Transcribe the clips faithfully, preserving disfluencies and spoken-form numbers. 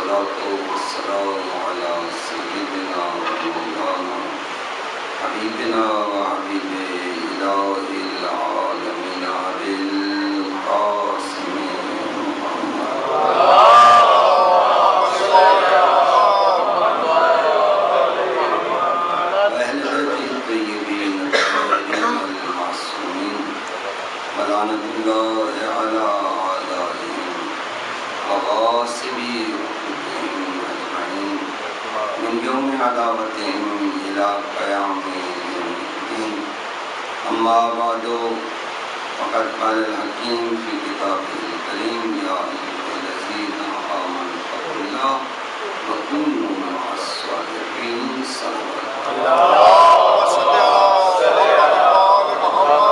والصلاة والسلام على سيدنا مولانا حبيبنا وحبيب إله العالمين أبي القاسم وأهل بيته الطيبين الطاهرين المعصومين ولعنة الله على أعدائهم وغاصبي حقوقهم أجمعين من يوم عداوتهم إلى قيام يوم الدين. أما بعد فقد قال الحكيم في كتابه الكريم يا أيها الذين آمنوا اتقوا الله وكونوا مع الصادقين. صلوات اللهم صل على سيدنا محمد.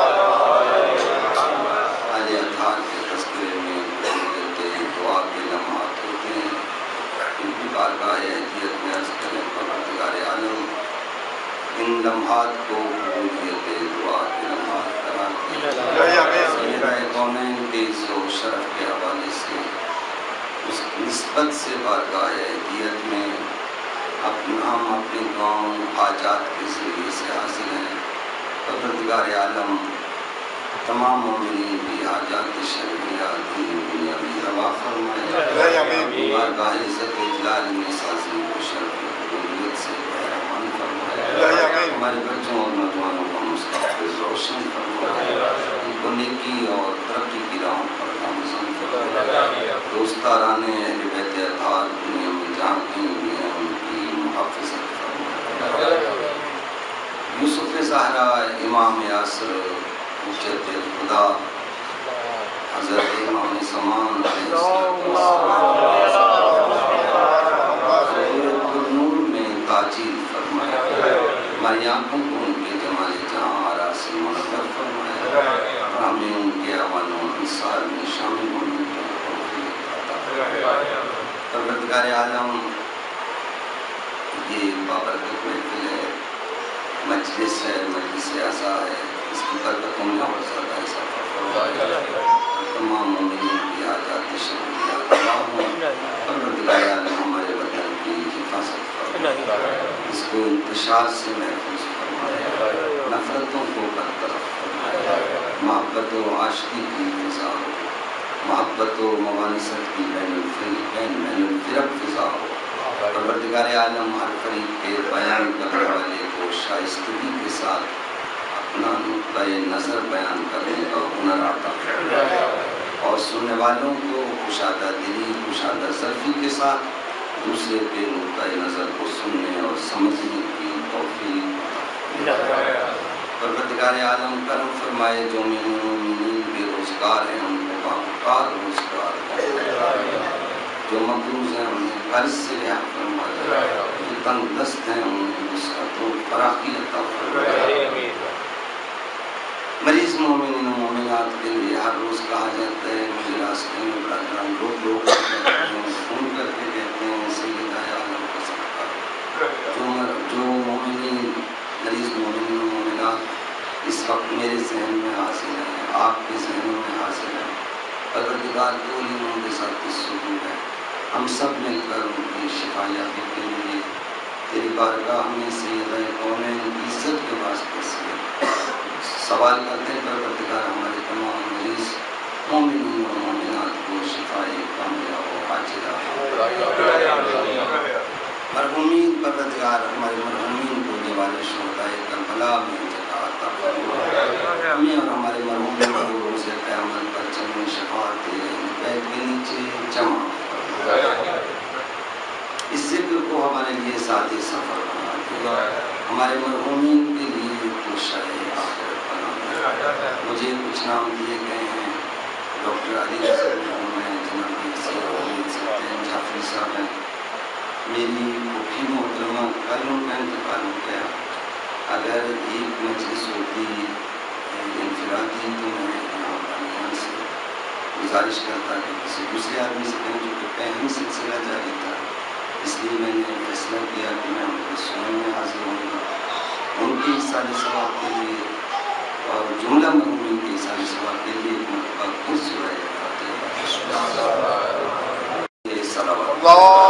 آج اتحاد کے تذکرے میں دعا کے لمحات ہوتے ہیں. ان کی بارگاہ اہلیت میں عرض کریں پروردگار عالم ان لمحات کو قبولیت دعا کے لمحات قرار دیں. سیدہ کونین کے عزت و شرف کے حوالے سے اس نسبت سے بارگاہ اہلیت میں اپنا ہم اپنی دعاؤں حاجات کے ذریعے سے حاصل ہیں. پروردگار عالم تمام مومنین کی حاجات شرعیہ دین دنیا میں روا فرمائے. بارگاہ عزت و جلال میں سازی کو شرف و قبولیت سے بہرمان فرمائے. ہمارے بچوں اور نوجوانوں کا مستقبل روشن فرمائے. ان کو نیکی اور ترقی کی راہوں پر گامزن فرمائے. دوستاران اہل بیت اطہار دنیا میں جہاں کہیں بھی ہیں ان کی محافظت فرمائے. یوسف زہرا امام یاسر حجت خدا حضرت امام زمان علیہ السلام نور میں تاجیل فرمائے. ہماری آنکھوں کو ان کے جمال جہاں آرا سے منور فرمائے. ہمیں ان کے اعوان و انصار میں شامل ہونے کی توفیق عطا فرمائے. پروردگار عالم یہ بابرکت محفل ہے، مجلس ہے، مجلس اعزا ہے. اس کی برکتوں میں اور زیادہ اضافہ فرمائے. تمام مومنین کی حاجات شرعیہ پورا ہوں. پروردگار عالم ہمارے وطن کی حفاظت فرمائے. اس کو انتشار سے محفوظ فرمائے. نفرتوں کو برطرف فرمائے. محبت و عاشقی کی فضا ہو. محبت و موانست کی بین الفریقین بین الفرق فضا ہو. پروردگار عالم ہر فریق کے بیان کرنے والے کو شائستگی کے ساتھ اپنا نقطۂ نظر بیان کرنے کا ہنر عطا فرمائے. اور سننے والوں کو کشادہ دلی کشادہ ظرفی کے ساتھ دوسرے کے نقطۂ نظر کو سننے اور سمجھنے کی توفیق عطا فرمائے. پروردگار عالم کرم فرمائے. جو مومنین بے روزگار ہیں ان کو باوقار روزگار فرمائے. جو مقروض ہیں انہیں قرض سے رہا فرمائے. جو تنگ دست ہیں انہیں وسعت و فراخی عطا فرمائے. مریض مومنین و مومنات کے لیے ہر روز کہا جاتا ہے مجھے راستے میں برادران لوگ لوگ فون کر کے کہتے ہیں سیدہ عالم کا صدقہ. جو جو مومنین مریض مومنین و مومنات اس وقت میرے ذہن میں حاصل ہیں، آپ کے ذہنوں میں حاصل ہیں، پروردگار کو ان کے ساتھ سلوک ہے. ہم سب مل کر ان کی شفا یابی کے لیے تیری بارگاہ میں سیدہ کونین کی عزت کے واسطے سے سوال کرتے ہیں. پروردگار ہمارے تمام مریض مومنین و مومنات کو شفائے کامیاب و عاجلہ مرحومین. پروردگار ہمارے مرحومین کو جوال شہدائے کربلا میں جگہ عطا فرمائے. ہمیں اور ہمارے مرحومین کو روز قیامت پر جنم شفاعت بیت کے نیچے جمع فرمائے. اس ذکر کو ہمارے لیے ذاتی سفر بنا دے. ہمارے مرحومین کے لیے کوشائے آخرت بنا دے. مجھے کچھ نام دیے گئے ہیں. ڈاکٹر علی حسن ہیں، جناب سلطان جعفری صاحب ہیں. میری پھوپھی محترمہ کل ان کا انتقال ہو گیا. اگر ایک مجلس ہوتی انفرادی تو میں یہاں بانیان سے گزارش کرتا کہ کسی دوسرے آدمی سے کہیں جو کہ پہلی سلسلہ جاری تھا. اس لیے میں نے فیصلہ کیا کہ میں ان کے سننے میں حاضر ہوں گا. ان کی سال ثواب کے لیے اور جملہ مرحومین کی سال ثواب کے لیے ایک مرتبہ پھر سورہ فاتحہ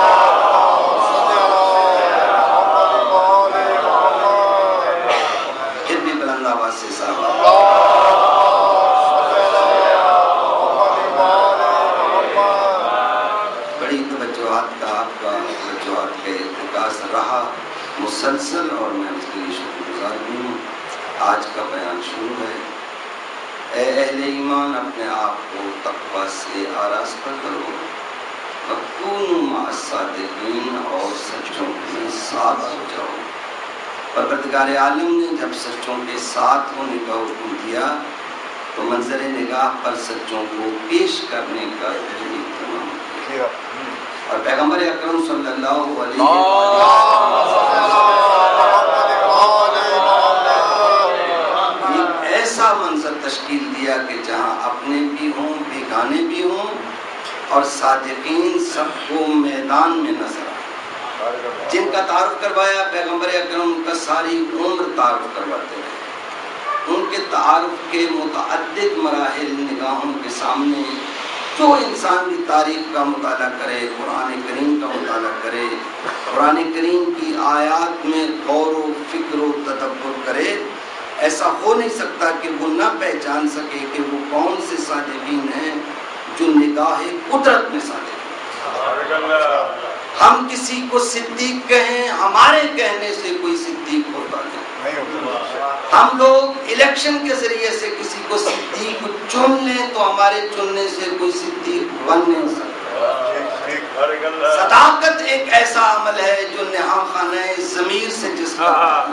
انعکاس رہا مسلسل، اور میں اس کے لیے شکر گزار بھی ہوں۔ آج کا بیان شروع ہے۔ اے اہل ایمان، اپنے آپ کو تقوی سے آراستہ کرو، وَکُونُوا مَعَ الصَّادِقِینَ، اور سچوں کے ساتھ ہو جاؤ۔ پروردگار عالم نے جب سچوں کے ساتھ ہونے کا حکم دیا تو منظر نگاہ پر سچوں کو پیش کرنے کا اہتمام کیا، اور پیغمبر اکرم صلی اللہ علیہ وسلم ایک ایسا منظر تشکیل دیا کہ جہاں اپنے بھی ہوں، بیگانے بھی ہوں، اور صادقین سب کو میدان میں نظر آئے۔ جن کا تعارف کروایا پیغمبر اکرم کا ساری عمر تعارف کرواتے رہے۔ ان کے تعارف کے متعدد مراحل نگاہوں کے سامنے، جو انسان کی تاریخ کا مطالعہ کرے، قرآن کریم کا مطالعہ کرے، قرآن کریم کی آیات میں غور و فکر و تدبر کرے، ایسا ہو نہیں سکتا کہ وہ نہ پہچان سکے کہ وہ کون سے صادقین ہیں جو نگاہ قدرت میں صادق ہیں۔ ہم کسی کو صدیق کہیں، ہمارے کہنے سے کوئی صدیق ہوتا نہیں۔ ہم لوگ الیکشن کے ذریعے سے کسی کو صدیق چن لیں تو ہمارے چننے سے کوئی صدیق بن نہیں سکتا۔ صداقت ایک ایسا عمل ہے جو نہاں خانہ ضمیر سے جس کا،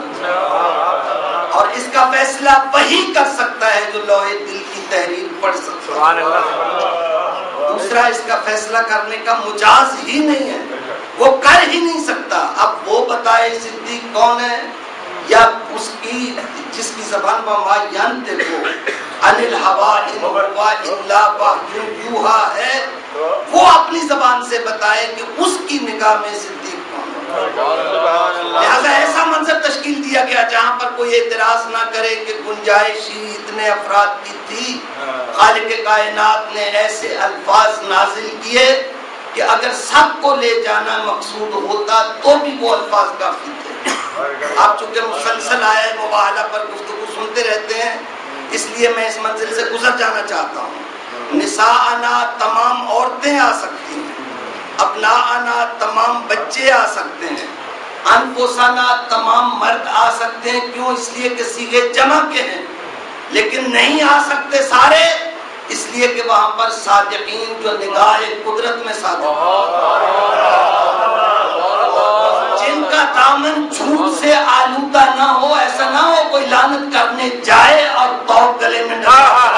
اور اس کا فیصلہ وہی کر سکتا ہے جو لوح دل کی تحریر پڑھ سکتا ہے۔ دوسرا اس کا فیصلہ کرنے کا مجاز ہی نہیں ہے، وہ کر ہی نہیں سکتا۔ اب وہ بتائے صدیق کون ہے، یا اس کی جس کی زبان پر ما ینطق عن الہویٰ ان ہوا الا وحی یوحیٰ ہے، وہ اپنی زبان سے بتائے کہ اس کی نگاہ میں صدیق کون ہے۔ لہذا ایسا منظر تشکیل دیا گیا جہاں پر کوئی اعتراض نہ کرے کہ گنجائش ہی اتنے افراد کی تھی۔ خالق کائنات نے ایسے الفاظ نازل کیے کہ اگر سب کو لے جانا مقصود ہوتا تو بھی وہ الفاظ کافی تھے۔ آپ چونکہ مسلسل آئے مباہلہ پر گفتگو سنتے رہتے ہیں، اس لیے میں اس منزل سے گزر جانا چاہتا ہوں۔ نساءنا تمام عورتیں آ سکتی ہیں، ابناءنا تمام بچے آ سکتے ہیں، انفسنا تمام مرد آ سکتے ہیں۔ کیوں؟ اس لیے کہ صیغے جمع کے ہیں، لیکن نہیں آ سکتے سارے، اس لیے کہ وہاں پر صادقین جو نگاہ قدرت میں صادق جن کا دامن جھوٹ سے آلودہ نہ ہو، ایسا نہ ہو کوئی لعنت کرنے جائے اور توب گلے میں ڈال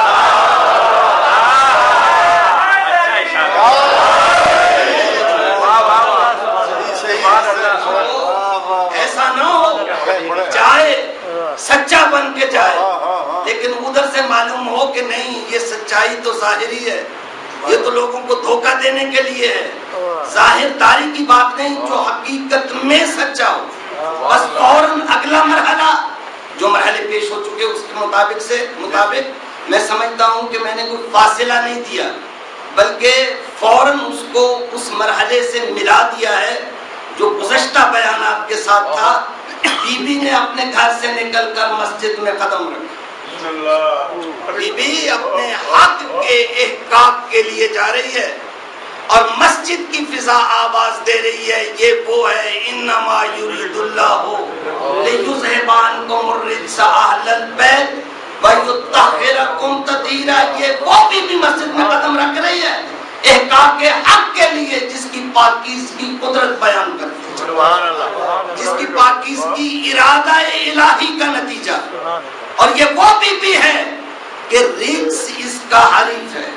ایسا نہ ہو جائے، سچا بن کے جائے، لیکن ادھر سے معلوم ہو کہ نہیں یہ سچائی تو ظاہری ہے، یہ تو لوگوں کو دھوکہ دینے کے لیے ہے، ظاہر داری کی بات نہیں، جو حقیقت میں سچا ہو۔ بس فوراً اگلا مرحلہ جو مرحلے پیش ہو چکے اس کے مطابق سے مطابق میں سمجھتا ہوں کہ میں نے کوئی فاصلہ نہیں دیا، بلکہ فوراً اس کو اس مرحلے سے ملا دیا ہے جو گزشتہ بیانات کے ساتھ تھا۔ بی بی نے اپنے گھر سے نکل کر مسجد میں قدم رکھا، بی بی اپنے حق کے احقاق کے لیے جا رہی ہے، اور مسجد کی فضا آواز دے رہی ہے یہ وہ ہے انما یرید اللہ لیذھب عنکم الرجس اہل البیت ویطہرکم تطہیرا۔ یہ وہ بھی, بھی مسجد میں قدم رکھ رہی ہے احقاق کے حق کے لیے جس کی پاکیزگی قدرت بیان کرتی ہے، جس کی پاکیزگی ارادہ الہی کا نتیجہ، اور یہ وہ بھی, بھی ہے کہ رجس اس کا حریف ہے۔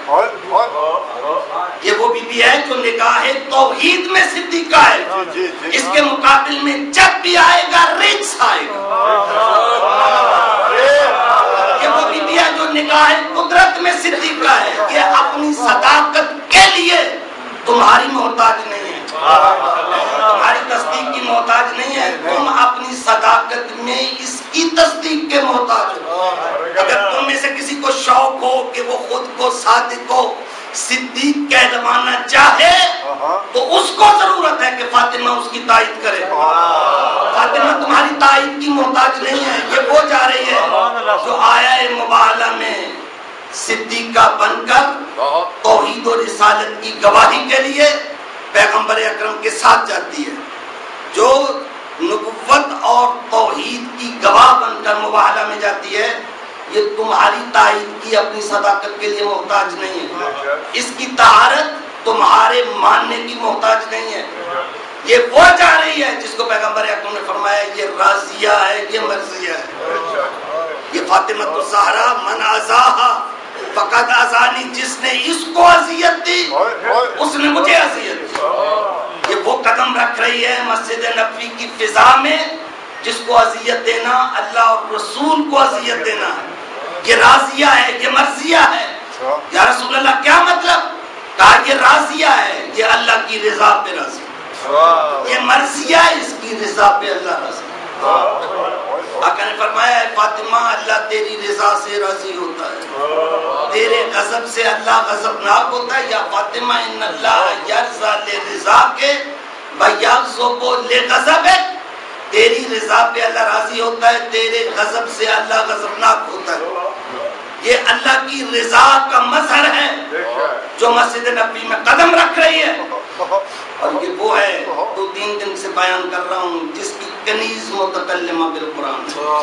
یہ وہ بی بی ہے جو نگاہ توحید میں صدیقہ ہے، اس کے مقابل میں جب بھی آئے گا رجس آئے گا۔ یہ وہ بی بی ہے جو نگاہ قدرت میں صدیقہ ہے، یہ اپنی صداقت کے لیے تمہاری محتاج نہیں ہے، تمہاری تصدیق کی محتاج نہیں ہے، تم اپنی صداقت میں اس کی تصدیق کے محتاج ہو۔ اگر تم میں سے کسی کو شوق ہو کہ وہ خود کو صادق ہو، صدیق کہلوانا چاہے، تو اس کو ضرورت ہے کہ فاطمہ اس کی تائید کرے۔ فاطمہ تمہاری تائید کی محتاج نہیں ہے، یہ وہ جا رہی ہے جو آیا مباہلہ میں صدیقہ بن کر توحید و رسالت کی گواہی کے لیے پیغمبر اکرم کے ساتھ جاتی ہے۔ جو نبوت اور توحید کی گواہ بن کر مباہلہ میں جاتی ہے، یہ تمہاری تائید کی اپنی صداقت کے لیے محتاج نہیں ہے، اس کی طہارت تمہارے ماننے کی محتاج نہیں ہے. یہ وہ جا رہی ہے جس کو پیغمبر اکرم نے فرمایا یہ راضیہ ہے، یہ مرضیہ ہے. یہ فاطمہ الزہرا من ازاہا فقد ازانی، جس نے اس کو اذیت دی اس نے مجھے اذیت دی. یہ وہ قدم رکھ رہی ہے مسجد نبوی کی فضا میں جس کو اذیت دینا اللہ اور رسول کو اذیت دینا ہے. یہ راضیہ ہے، یہ مرضیہ ہے. یا رسول اللہ کیا مطلب؟ کہا یہ راضیہ ہے، یہ اللہ کی رضا پہ راضی، یہ مرضیہ ہے، اس کی رضا پہ اللہ راضی. آقا نے فرمایا ہے فاطمہ اللہ تیری رضا سے راضی ہوتا ہے، تیرے غضب سے اللہ غضبناک ہوتا ہے. یا فاطمہ ان اللہ یرضا لرضا کے ویغضب لغضبک، تیری رضا پہ اللہ راضی ہوتا ہے، تیرے غضب سے اللہ غضبناک ہوتا ہے. یہ اللہ کی رضا کا مظہر ہے جو مسجد نبوی میں قدم رکھ رہی ہے. اور یہ وہ ہے دو تین دن سے بیان کر رہا ہوں جس کی کنیز متکلمہ بالقرآن،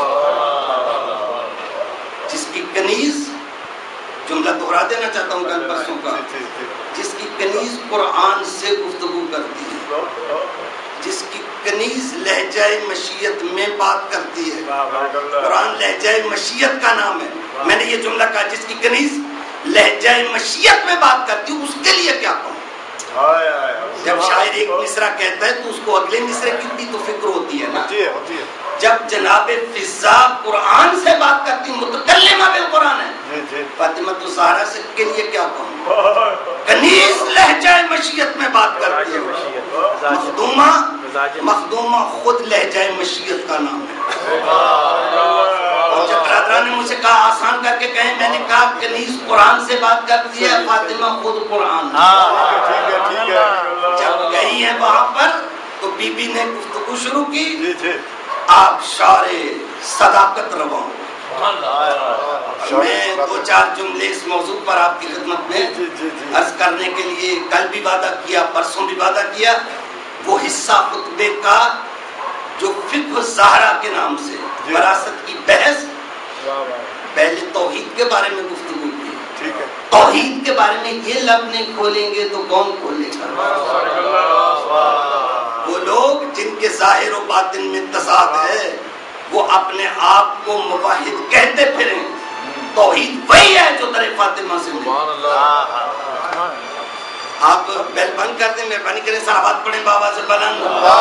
جس کی کنیز، جملہ دہرا دینا چاہتا ہوں کل پرسوں کا، جس کی کنیز قرآن سے گفتگو کرتی ہے، جس کی کنیز لہجہ مشیت میں بات کرتی ہے. قرآن لہجہ مشیت کا نام ہے. میں نے یہ جملہ کہا جس کی کنیز لہجہ مشیت میں بات کرتی ہے، اس کے لیے کیا کہوں؟ جب شاعر ایک مصرع کہتا ہے تو اس کو اگلے مصرع کی بھی تو فکر ہوتی ہے نا. جب جناب فضا قرآن سے بات کرتی، متکلمہ بالقرآن ہے، فاطمہ الزہرا سے کے لیے کیا کہوں؟ کنیز لہجہ مشیت میں بات کرتی ہے. مخدومہ، مخدومہ خود لہجہ مشیت کا نام ہے. جب برادران نے مجھ سے کہا آسان کر کے کہیں، میں نے کہا کنیز قرآن سے بات کرتی ہے، فاطمہ خود قرآن. جب گئی ہے وہاں پر تو بی بی نے گفتگو شروع کی، آپ شعر صداقت رواں. میں دو چار جملے اس موضوع پر آپ کی خدمت میں عرض کرنے کے لیے کل بھی وعدہ کیا، پرسوں بھی وعدہ کیا. وہ حصہ خطبے کا جو فقہ الزہرا کے نام سے وراثت کی بحث، پہلے توحید کے بارے میں گفتگو کی. توحید کے بارے میں یہ لب نہیں کھولیں گے تو کون کھولے گا؟ وہ لوگ جن کے ظاہر و باطن میں تضاد ہے وہ اپنے آپ کو موحد کہتے پھریں. توحید وہی ہے جو در فاطمہ سے ملے. آپ بیل بند کر دیں، مہربانی کریں، صلوات پڑھیں بابا سے بلند.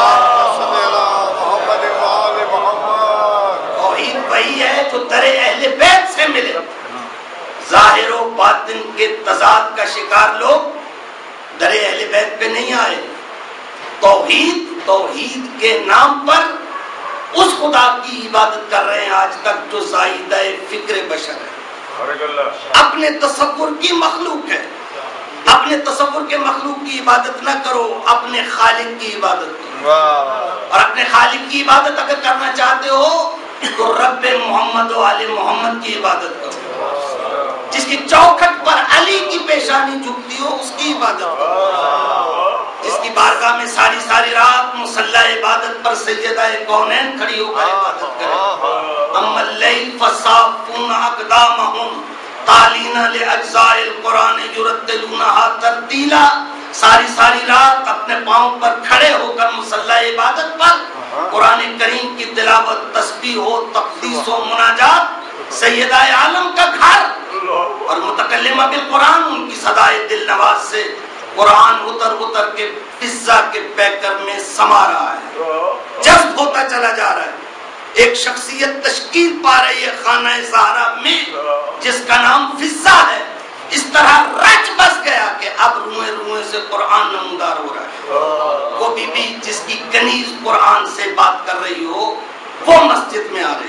توحید وہی ہے جو در اہل بیت سے ملے. ظاہر و باطن کے تضاد کا شکار لوگ در اہل بیت پہ نہیں آئے. توحید، توحید کے نام پر اس خدا کی عبادت کر رہے ہیں آج تک جو زائدہ فکر بشر ہے، اپنے تصور کی مخلوق ہے. اپنے تصور کے مخلوق کی عبادت نہ کرو، اپنے خالق کی عبادت کرو. اور اپنے خالق کی عبادت اگر کرنا چاہتے ہو تو رب محمد و آل محمد کی عبادت کرو. جس کی چوکھٹ پر علی کی پیشانی جھکتی ہو اس کی عبادت کرو. جس کی بارگاہ میں ساری ساری رات مصلی عبادت پر سیدہ کونین کھڑی ہو کر عبادت کرے. اما اللیل فصافون اقدامہم تالین لاجزاء القرآن یرتلونہا ترتیلا. ساری ساری رات اپنے پاؤں پر کھڑے ہو کر مصلی عبادت پر قرآن کریم کی تلاوت، تسبیح و تقدیس و مناجات، سیدہ عالم کا گھر اور متکلمہ بالقرآن ان کی صدائے دل نواز سے قرآن اتر اتر کے فضا کے پیکر میں سما رہا ہے، جذب ہوتا چلا جا رہا ہے. ایک شخصیت تشکیل پا رہی ہے خانہ زہرا میں جس کا نام فضا ہے. اس طرح رچ بس گیا کہ اب روئے روئے سے قرآن نمودار ہو رہا ہے. وہ بی بی جس کی کنیز قرآن سے بات کر رہی ہو وہ مسجد میں آ رہی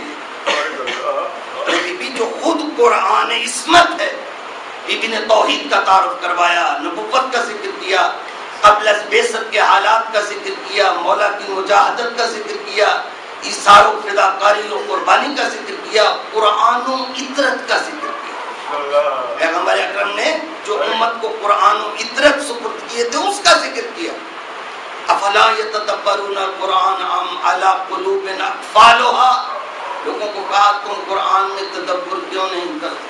ہے. بی بی جو خود قرآن عصمت ہے. بی بی نے توحید کا تعارف کروایا، نبوت کا ذکر کیا، قبل از بعثت کے حالات کا ذکر کیا، مولا کی مجاہدت کا ذکر کیا، ایثار و فداکاری و قربانی کا ذکر کیا، قرآن و عطرت کا ذکر کیا. پیغمبر اکرم نے جو امت کو قرآن و عطرت سپرد کیے تھے اس کا ذکر کیا. افلا یتدبرون القرآن اطفالھا، لوگوں کو کہا تم قرآن میں تدبر کیوں نہیں کرتے،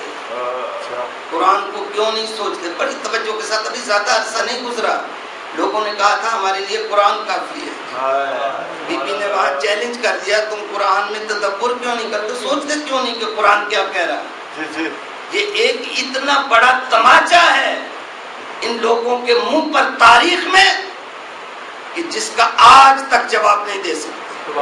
قرآن کو کیوں نہیں سوچتے؟ بڑی توجہ کے ساتھ، ابھی زیادہ عرصہ نہیں گزرا، لوگوں نے کہا تھا ہمارے لیے قرآن کافی ہے، بی بی نے وہاں چیلنج کر دیا تم قرآن میں تدبر کیوں نہیں کرتے، سوچتے کیوں نہیں کہ قرآن کیا کہہ رہا ہے؟ یہ ایک اتنا بڑا تماچا ہے ان لوگوں کے منہ پر تاریخ میں کہ جس کا آج تک جواب نہیں دے سکتے،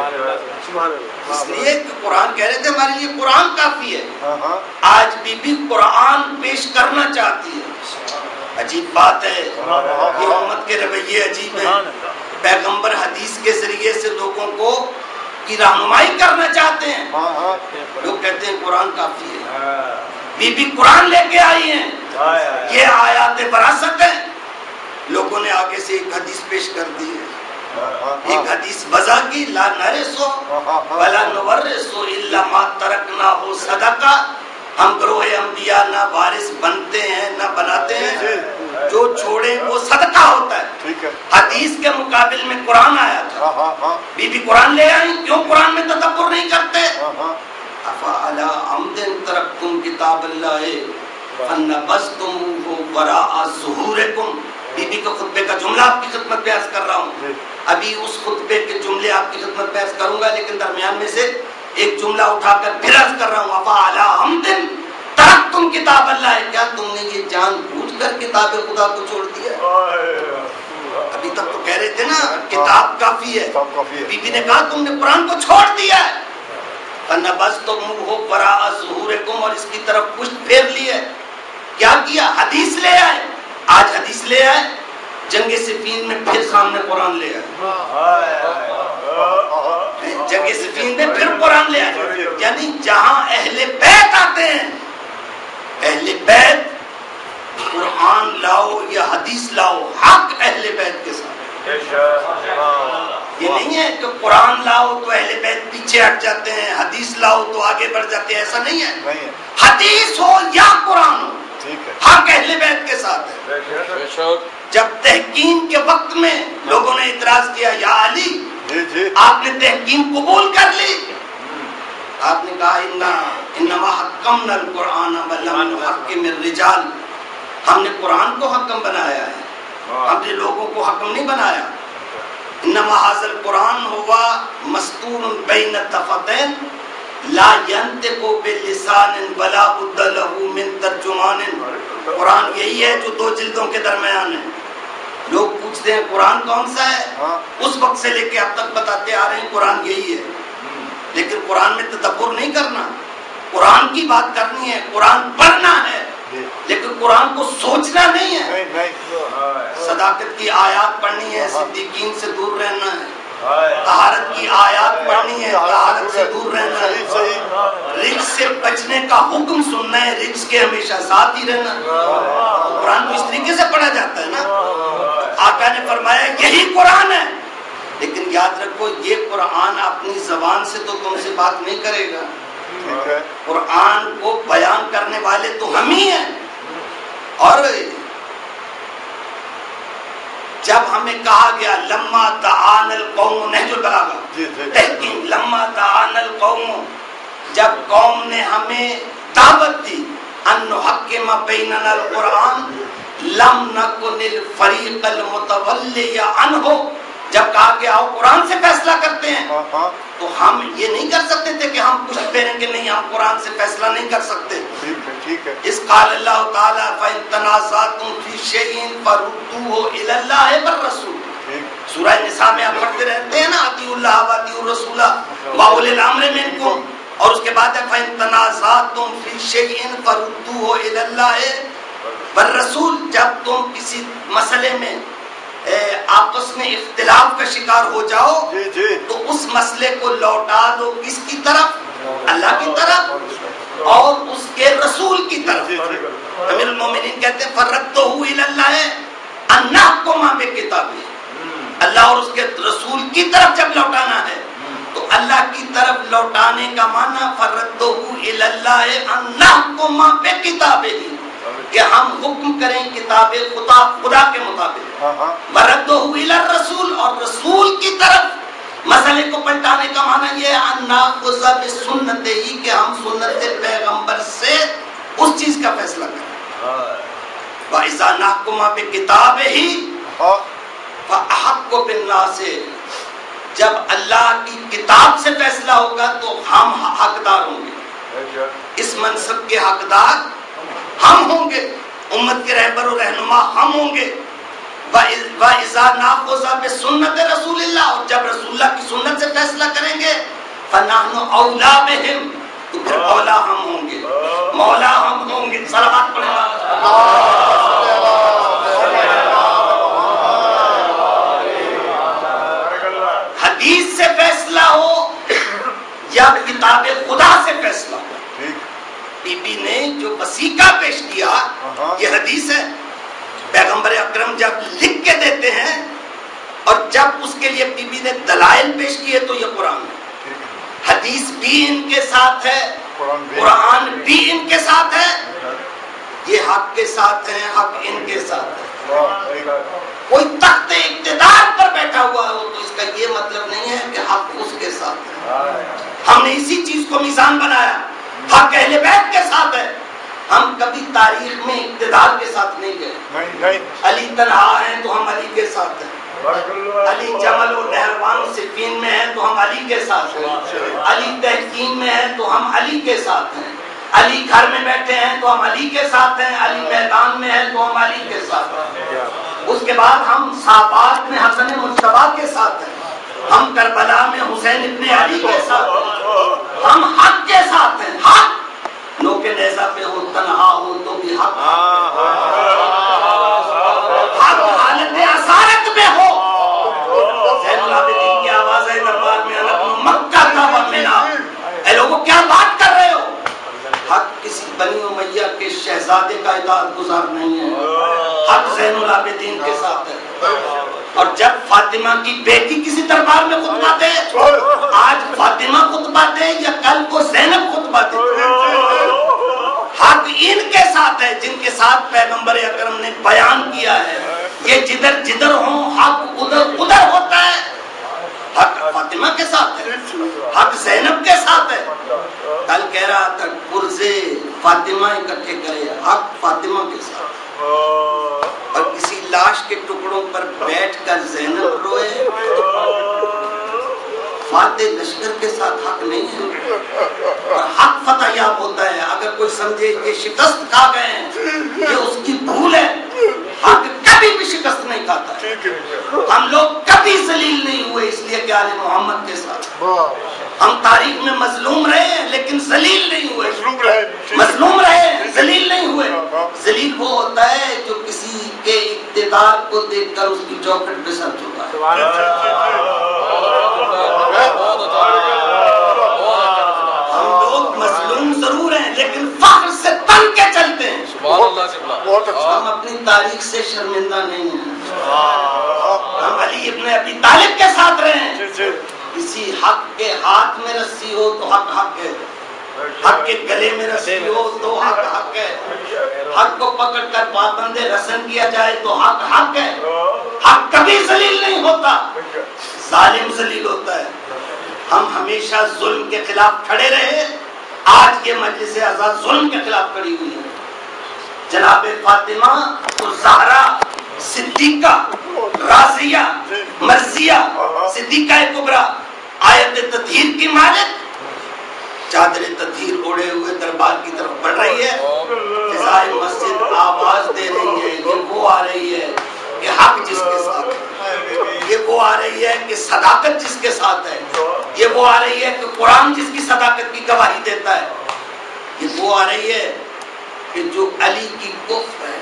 اس لیے کہ قرآن کہہ رہے تھے ہمارے لیے قرآن کافی ہے، آج بی بی قرآن پیش کرنا چاہتی ہے۔ عجیب بات ہے، یہ امت کے رویے عجیب ہیں، پیغمبر حدیث کے ذریعے سے لوگوں کو کی رہنمائی کرنا چاہتے ہیں، لوگ کہتے ہیں قرآن کافی ہے، بی بی قرآن لے کے آئی ہیں، یہ آیات وراثت ہے، لوگوں نے آگے سے ایک حدیث پیش کر دی ہے، ایک حدیث وضع کی، لا نرثو ولا نورث الا ما ترکنا ہو صدقہ، ہم گروہ انبیاء نہ وارث بنتے ہیں نہ بناتے ہیں، جو چھوڑیں وہ صدقہ ہوتا ہے۔ حدیث کے مقابل میں قرآن آیا تھا، بی بی قرآن لے آئی، کیوں قرآن میں تدبر نہیں کرتے؟ افعلی عمد ترکتم کتاب اللہ فنبذتموہ وراء ظہورکم، بی بی کے خطبے کا جملہ آپ کی خدمت میں عرض کر رہا ہوں، ابھی اس خطبے کے جملے آپ کی خدمت میں عرض کروں گا، لیکن درمیان میں سے ایک جملہ اٹھا کر پھر عرض کر رہا ہوں، افعلی عمد ترکتم کتاب اللہ، کیا تم نے یہ جان بوجھ کر کتاب خدا کو چھوڑ دیا؟ ابھی تک تو کہہ رہے تھے نا کتاب کافی ہے، بی بی نے کہا تم نے قرآن کو چھوڑ دیا ہے، فنبذتموہ وراء ظہورکم، اور اس کی طرف پشت پھیر لی ہے، کیا کیا؟ حدیث لے آئے، آج حدیث لے آئے، جنگ صفین میں پھر سامنے قرآن لے آئے، جنگ صفین میں پھر قرآن لے آئے، یعنی جہاں اہل بیت آتے ہیں، اہل بیت قرآن لاؤ یا حدیث لاؤ، حق اہل بیت کے ساتھ، یہ نہیں ہے کہ قرآن لاؤ تو اہل بیت پیچھے ہٹ جاتے ہیں، حدیث لاؤ تو آگے بڑھ جاتے ہیں، ایسا نہیں ہے، حدیث ہو یا قرآن ہو، حق اہل بیت کے ساتھ ہے۔ جب تحکیم کے وقت میں لوگوں نے اعتراض کیا یا علی آپ نے تحکیم قبول کر لی، آپ نے کہا انما حکمنا القرآن ولم نحکم الرجال، ہم نے قرآن کو حکم بنایا ہے، ہم نے لوگوں کو حکم نہیں بنایا، انما ھذا القرآن ہوا مستور بین الدفتین لا ينطق بلسان ولا بد له من ترجمان، قرآن یہی ہے جو دو جلدوں کے درمیان ہے، لوگ پوچھتے ہیں قرآن کون سا ہے، اس وقت سے لے کے اب تک بتاتے آ رہے ہیں قرآن یہی ہے، لیکن قرآن میں تدبر نہیں کرنا، قرآن کی بات کرنی ہے، قرآن پڑھنا ہے، لیکن قرآن کو سوچنا نہیں ہے، صداقت کی آیات پڑھنی ہے، صدیقین سے دور رہنا ہے، طہارت کی آیات پڑھنی ہے، طہارت سے دور رہنا ہے، رجس سے بچنے کا حکم سننا ہے، رجس کے ہمیشہ ساتھ ہی رہنا، قرآن کو اس طریقے سے پڑھا جاتا ہے نا، آقا نے فرمایا یہی قرآن ہے، لیکن یاد رکھو یہ قرآن اپنی زبان سے تو تم سے بات نہیں کرے گا، قرآن کو بیان کرنے والے تو ہم ہی ہیں، اور جب ہمیں کہا گیا لما دعان القوم، نہج البلاغہ تحکیم، لما دعان القوم، جب قوم نے ہمیں دعوت دی ان نحکم بیننا القرآن لم نکن الفریق المتولی عنہ، جب کہا کہ آؤ قرآن سے فیصلہ کرتے ہیں، تو ہم یہ نہیں کر سکتے تھے کہ ہم کچھ پھیریں گے، نہیں، ہم قرآن سے فیصلہ نہیں کر سکتے، اس قال اللہ تعالیٰ فَإِن تَنَازَعْتُمْ فِي شَيْءٍ فَرُدُّوهُ إِلَى اللَّهِ وَالرَّسُولِ، سورہ نساء میں آپ پڑھتے رہتے ہیں نا اطیعوا اللہ وَاطیعوا الرَّسُولَ وَأُولِي الْأَمْرِ مِنْكُمْ، اور اس کے بعد ہے فَإِن تَنَازَعْتُمْ فِي شَيْءٍ فَرُدُّوهُ إِلَى اللَّهِ وَالرَّسُولِ، جب تم کسی مسئلے میں آپس میں اختلاف کا شکار ہو جاؤ تو اس مسئلے کو لوٹا دو کس کی طرف؟ اللہ کی طرف اور اس کے رسول کی طرف۔ امیر المومنین کہتے ہیں فَرَدُّوهُ إِلَى اللَّهِ أَن نَحْكُمَ بِكِتَابِهِ، اللہ اور اس کے رسول کی طرف جب لوٹانا ہے تو اللہ کی طرف لوٹانے کا معنی فَرَدُّوهُ إِلَى اللَّهِ أَن نَحْكُمَ بِكِتَابِهِ، کہ ہم حکم کریں کتاب خدا خدا کے مطابق، وَرَدُّوهُ إِلَى الرَّسُولِ، اور رسول کی طرف مسئلے کو پلٹانے کا معنی یہ ہے ان ناخذ بسنت ہی کہ ہم سنت پیغمبر سے اس چیز کا فیصلہ کریں. وَإِذَا نَحْكُمَ بِكِتَابِهِ فَأَحَقُّ بِالنَّاسِ جب اللہ کی کتاب سے فیصلہ ہوگا تو ہم حقدار ہوں گے. اس منصب کے حقدار ہم ہوں گے, امت کے رہبر و رہنما ہم ہوں گے. وَإِذَا نَأْخُذَ بِسُنَّةِ رَسُولِ اللَّهِ اور جب رسول اللہ کی سنت سے فیصلہ کریں گے فَنَحْنُ أَوْلَى بِهِمْ تو پھر اولا ہم ہوں گے, مولا ہم ہوں گے. صلوات پڑھیں حدیث سے فیصلہ ہو یا کتاب خدا سے فیصلہ ہو. بی بی نے جو وثیقہ پیش کیا یہ حدیث ہے. پیغمبر اکرم جب لکھ کے دیتے ہیں اور جب اس کے لیے بی بی نے دلائل پیش کیے تو یہ قرآن ہے. حدیث بھی ان کے ساتھ ہے, قرآن بھی ان کے ساتھ ہے. یہ حق کے ساتھ ہیں, حق ان کے ساتھ ہے. کوئی تخت اقتدار پر بیٹھا ہوا ہو تو اس کا یہ مطلب نہیں ہے کہ حق اس کے ساتھ ہے. ہم نے اسی چیز کو میزان بنایا, حق اہل بیت کے ساتھ ہے. ہم کبھی تاریخ میں اقتدار کے ساتھ نہیں گئے. علی تنہا ہیں تو ہم علی کے ساتھ ہیں. علی جمل و نہروان و صفین میں ہیں تو ہم علی کے ساتھ ہیں. علی تحکیم میں ہیں تو ہم علی کے ساتھ ہیں. علی گھر میں بیٹھے ہیں تو ہم علی کے ساتھ ہیں. علی میدان میں ہیں تو ہم علی کے ساتھ ہیں. اس کے بعد ہم صحابات میں حسن مجتبیٰ کے ساتھ ہیں. ہم کربلا میں حسین ابن علی کے ساتھ ہیں. ہم حق کے ساتھ ہیں. حق لو کے نیزہ پہ ہو, تنہا ہو تو بھی حق. حق حالت اسارت میں ہو. زین العابدین کی آواز ہے دربار میں الگ مکہ کا ومنا. اے لوگوں کیا بات کر رہے ہو؟ حق کسی بنی امیہ کے شہزادے کا اطاعت گزار نہیں ہے. حق زین العابدین کے ساتھ ہے. اور جب فاطمہ کی بیٹی کسی دربار میں خطبہ دے, آج فاطمہ خطبہ دے یا کل کو زینب خطبہ دے, حق ان کے ساتھ ہے جن کے ساتھ پیغمبر اکرم نے بیان کیا ہے. یہ جدھر جدھر ہوں حق ادھر ادھر ہوتا ہے. حق فاطمہ کے ساتھ ہے, حق زینب کے ساتھ ہے. کل کہہ رہا تھا پرزے فاطمہ اکٹھے کرے, حق فاطمہ کے ساتھ. اور کسی لاش کے ٹکڑوں پر بیٹھ کر زینب روئے, فاتح لشکر کے ساتھ حق نہیں ہے. اور حق فتح یاب ہوتا ہے. اگر کوئی سمجھے یہ شکست کھا گئے ہیں یہ اس کی بھول ہے. حق کبھی بھی شکست نہیں کھاتا ہے. ہم لوگ کبھی ذلیل نہیں ہوئے اس لیے کہ آل محمد کے ساتھ. ہم تاریخ میں مظلوم رہے ہیں لیکن ذلیل نہیں ہوئے. مظلوم رہے, ذلیل نہیں ہوئے. ذلیل وہ ہوتا ہے جو کسی کے اقتدار کو دیکھ کر اس کی چوکھٹ پہ سر جھکا ہے. ہم لوگ مظلوم ضرور ہیں لیکن فخر سے تن کے چلتے ہیں. ہم اپنی تاریخ سے شرمندہ نہیں ہیں. ہم علی ابن ابی طالب کے ساتھ رہے ہیں. کسی حق کے ہاتھ میں رسی ہو تو حق حق ہے, حق کے گلے میں رسی ہو تو حق حق ہے. حق کو پکڑ کر پابند رسن کیا جائے تو حق حق ہے. حق کبھی ذلیل نہیں ہوتا, ظالم ذلیل ہوتا ہے. ہم ہمیشہ ظلم کے خلاف کھڑے رہے. آج یہ مجلس آزاد ظلم کے خلاف کھڑی ہوئی ہے. جناب فاطمہ تو زہرا, صدیقہ, راضیہ, مرضیہ, صدیقہ کبریٰ, آیت تطہیر کی مالک, چادر تطہیر اوڑے ہوئے دربار کی طرف بڑھ رہی ہے. فضائے مسجد آواز دے رہی ہے, یہ وہ آ رہی ہے کہ حق جس کے ساتھ ہے. یہ وہ آ رہی ہے کہ صداقت جس کے ساتھ ہے. یہ وہ آ رہی ہے کہ قرآن جس کی صداقت کی گواہی دیتا ہے. یہ وہ آ رہی ہے کہ جو علی کی کف ہے.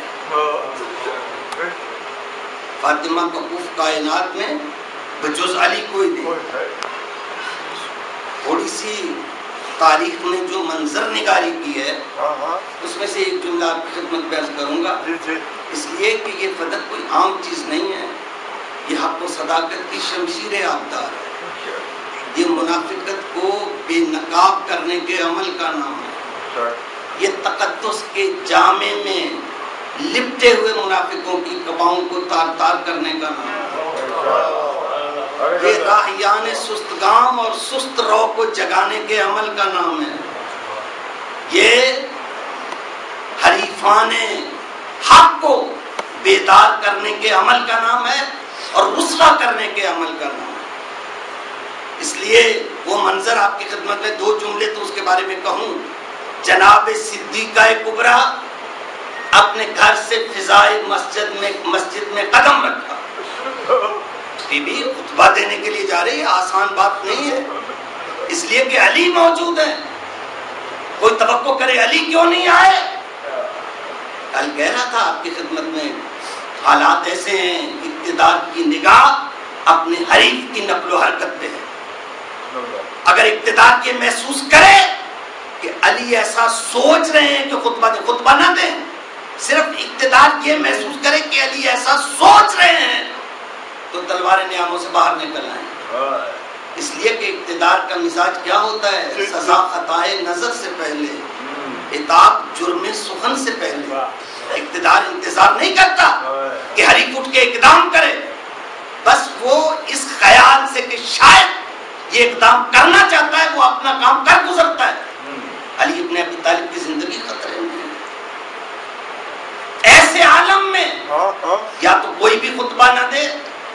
فاطمہ کا کف کائنات میں بجز علی کوئی نہیں. تھوڑی سی تاریخ نے جو منظر نگاری کی ہے اس میں سے ایک جملہ آپ کی خدمت بیان کروں گا, اس لیے کہ یہ فتح کوئی عام چیز نہیں ہے. یہ حق و صداقت کی شمشیر آبدار ہے. یہ منافقت کو بے نقاب کرنے کے عمل کا نام ہے. یہ تقدس کے جامے میں لپٹے ہوئے منافقوں کی قباؤں کو تار تار کرنے کا نام ہے. یہ راہیان سست نام اور سست رو کو جگانے کے عمل کا نام ہے. یہ حریفان حق کو بیدار کرنے کے عمل کا نام ہے اور رسوا کرنے کے عمل کا نام ہے. اس لیے وہ منظر آپ کی خدمت میں دو جملے تو اس کے بارے میں کہوں. جناب صدیقہ کبریٰ اپنے گھر سے فضائے مسجد میں مسجد میں قدم رکھا. بی بی خطبہ دینے کے لیے جا رہی ہے، آسان بات نہیں ہے، اس لیے کہ علی موجود ہے. کوئی توقع کرے علی کیوں نہیں آئے؟ کل کہہ رہا تھا آپ کی خدمت میں حالات ایسے ہیں، اقتدار کی نگاہ اپنے حریف کی نقل و حرکت پہ ہے. اگر اقتدار یہ محسوس کرے کہ علی ایسا سوچ رہے ہیں کہ خطبہ دے، خطبہ نہ دیں، صرف اقتدار یہ محسوس کرے کہ علی ایسا سوچ رہے ہیں تو تلوار نیاموں سے باہر نکل آئیں. اس لیے کہ اقتدار کا مزاج کیا ہوتا ہے؟ سزا خطائے نظر سے پہلے، عتاب جرم سخن سے پہلے. اقتدار انتظار نہیں کرتا کہ حریف اٹھ کے اقدام کرے، بس وہ اس خیال سے کہ شاید یہ اقدام کرنا چاہتا ہے وہ اپنا کام کر گزرتا ہے. علی ابن ابی طالب کی زندگی خطرے میں ہے. ایسے عالم میں یا تو کوئی بھی خطبہ نہ دے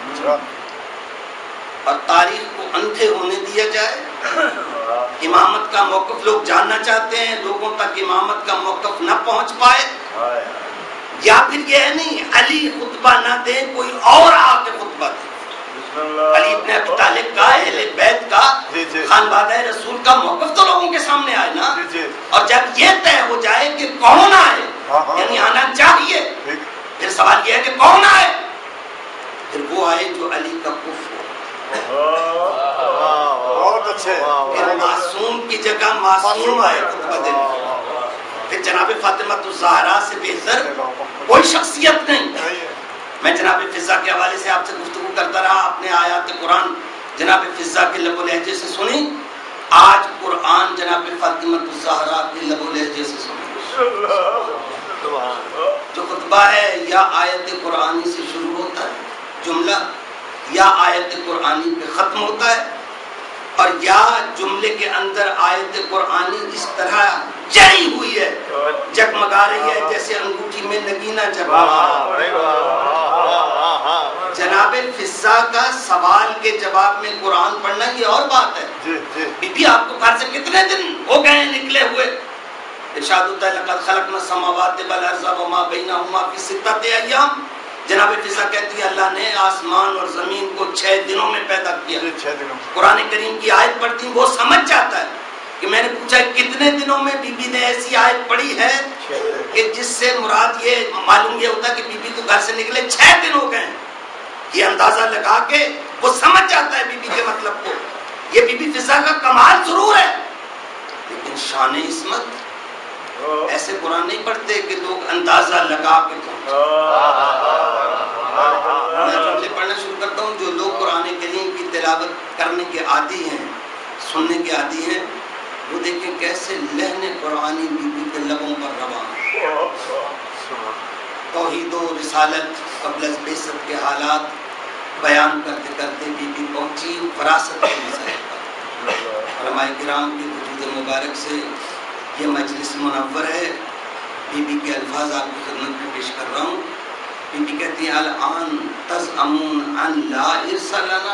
اور تاریخ کو اندھے ہونے دیا جائے. امامت کا موقف لوگ جاننا چاہتے ہیں، لوگوں تک امامت کا موقف نہ پہنچ پائے، یا پھر یہ نہیں علی خطبہ نہ دے کوئی اور آ کے خطبہ دے. علی ابن ابی طالب کا، اہل بیت کا، خانوادہ رسول کا موقف تو لوگوں کے سامنے آئے نا. اور جب یہ طے ہو جائے کہ کون آئے، یعنی آنا چاہیے، پھر سوال یہ ہے کہ کون آئے. پھر وہ آئے جو علی کا کفر ہو. بہت اچھے. پھر معصوم کی جگہ معصوم آئے خطبہ دینے. پھر جناب فاطمہ الزہرا سے بہتر کوئی شخصیت نہیں. میں جناب فضا کے حوالے سے آپ سے گفتگو کرتا رہا. آپ نے آیات قرآن جناب فضا کے لب و لہجے سے سنی، آج قرآن جناب فاطمہ الزہرا کے لب و لہجے سے سنی. جو خطبہ ہے یا آیت قرآنی سے شروع ہوتا ہے جملہ، یا آیت قرآنی پہ ختم ہوتا ہے، اور یا جملے کے اندر آیت قرآنی اس طرح جڑی ہوئی ہے، جگمگا رہی ہے جیسے انگوٹھی میں نگینہ جگمگا. جناب فضا کا سوال کے جواب میں قرآن پڑھنا یہ اور بات ہے. بی بی آپ کو گھر سے کتنے دن ہو گئے نکلے ہوئے؟ ارشاد ہوتا ہے لقد خلقنا السماوات والارض وما بینہما فی ستۃ ایام. جناب فضا کہتی ہے اللہ نے آسمان اور زمین کو چھ دنوں میں پیدا کیا. قرآن کریم کی آیت پڑھتی وہ سمجھ جاتا ہے کہ میں نے پوچھا کتنے دنوں میں. بی بی نے ایسی آیت پڑھی ہے کہ جس سے مراد یہ معلوم یہ ہوتا ہے کہ بی بی کو گھر سے نکلے چھ دن ہو گئے. یہ اندازہ لگا کے وہ سمجھ جاتا ہے بی بی کے مطلب کو. یہ بی بی فضا کا کمال ضرور ہے، لیکن شان عصمت ایسے قرآن نہیں پڑھتے کہ لوگ اندازہ لگا کے پڑھتے. میں تم سے پڑھنا شروع کرتا ہوں. جو لوگ قرآن کریم کی تلاوت کرنے کے عادی ہیں، سننے کے عادی ہیں، وہ دیکھیں کیسے لہن قرآنی بی بی کے لبوں پر رواں. توحید و رسالت قبل از بعثت کے حالات بیان کرتے کرتے بی بی پہنچی فراست کے مسائل پر. علماء کرام کی وجود مبارک سے یہ مجلس منور ہے. بی بی کے الفاظ آپ کی خدمت میں پیش کر رہا ہوں. بی بی کہتی ہیں الان تزعمون ان لا ارث لنا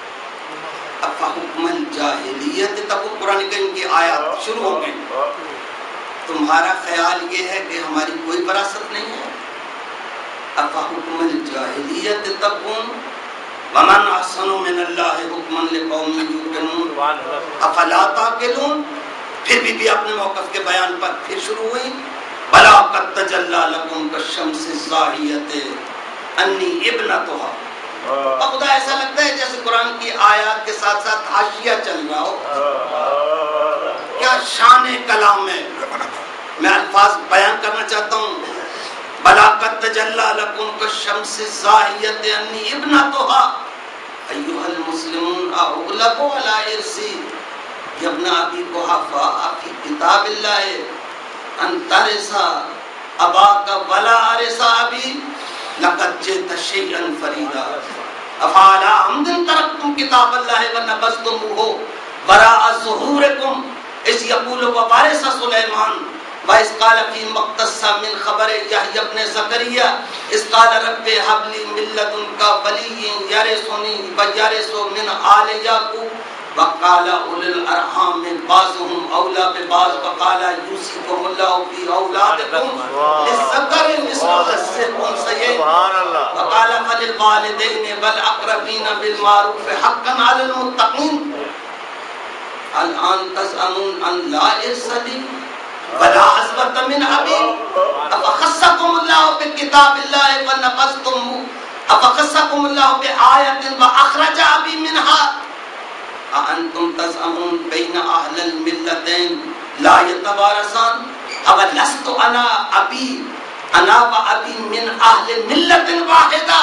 افحکم الجاہلیت. تب قرآن کریم کی آیات شروع ہو گئی. تمہارا خیال یہ ہے کہ ہماری کوئی وراثت نہیں ہے؟ افحکم الجاہلیت تبغون ومن احسن من اللہ حکما لقوم یوقنون افلا تعقلون. پھر بھی, بھی اپنے موقف کے بیان پر پھر شروع ہوئی بلا قد تجلی لکم کالشمس الزاہیۃ انی ابنتھا. اب خدا ایسا لگتا ہے جیسے قرآن کی آیات کے ساتھ ساتھ حاشیہ چل رہا ہو. کیا شان کلام ہے. میں الفاظ بیان کرنا چاہتا ہوں. بلا قد تجلی لکم کالشمس الزاہیۃ انی ابنتھا ایھا المسلمون اغلب علی ارثی یا ابن ابی قحافہ فی کتاب اللہ ان ترثا اباک ولا ارث ابی لقد جئت شیئا فریدا. افعلی عمد ترکتم کتاب اللہ ونبذتموہ وراء ظہورکم اذ یقول ووارث سلیمان وَإِذْ قَالَ فِي مُخْتَصًّا مِنْ خَبَرِ يَحْيَى بْنِ زَكَرِيَّا إِذْ قَالَ رَبِّ هَبْ لِي مِن لَّدُنكَ وَلِيًّا يَرِثُنِي وَيَرِثُ مِنْ آلِ يَعْقُوبَ وَقَالَ أُولُو الْأَرْحَامِ بَعْضُهُمْ أَوْلَىٰ بِبَعْضٍ وَقَالَ يُوصِيكُمُ اللَّهُ فِي أَوْلَادِكُمْ لِلذَّكَرِ مِثْلُ حَظِّ الْأُنثَيَيْنِ وَقَالَ فَلِلْوَالِدَيْنِ وَالْأَقْرَبِينَ بِالْمَعْرُوفِ حَقًّا عَلَى الْمُتَّقِينَ الآن تزعمون أن لا إرث لي ولا حسبة من أبي أفخصكم الله بكتاب الله ونبذتموه أفخصكم الله بآية وأخرج أبي منها أأنتم تزعمون بين أهل الملتين لا يتوارثان أولست أنا أبي أنا وأبي من أهل ملة واحدة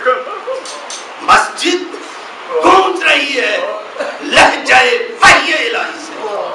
مسجد گونج رہی ہے لہجہ وحی الہی سے،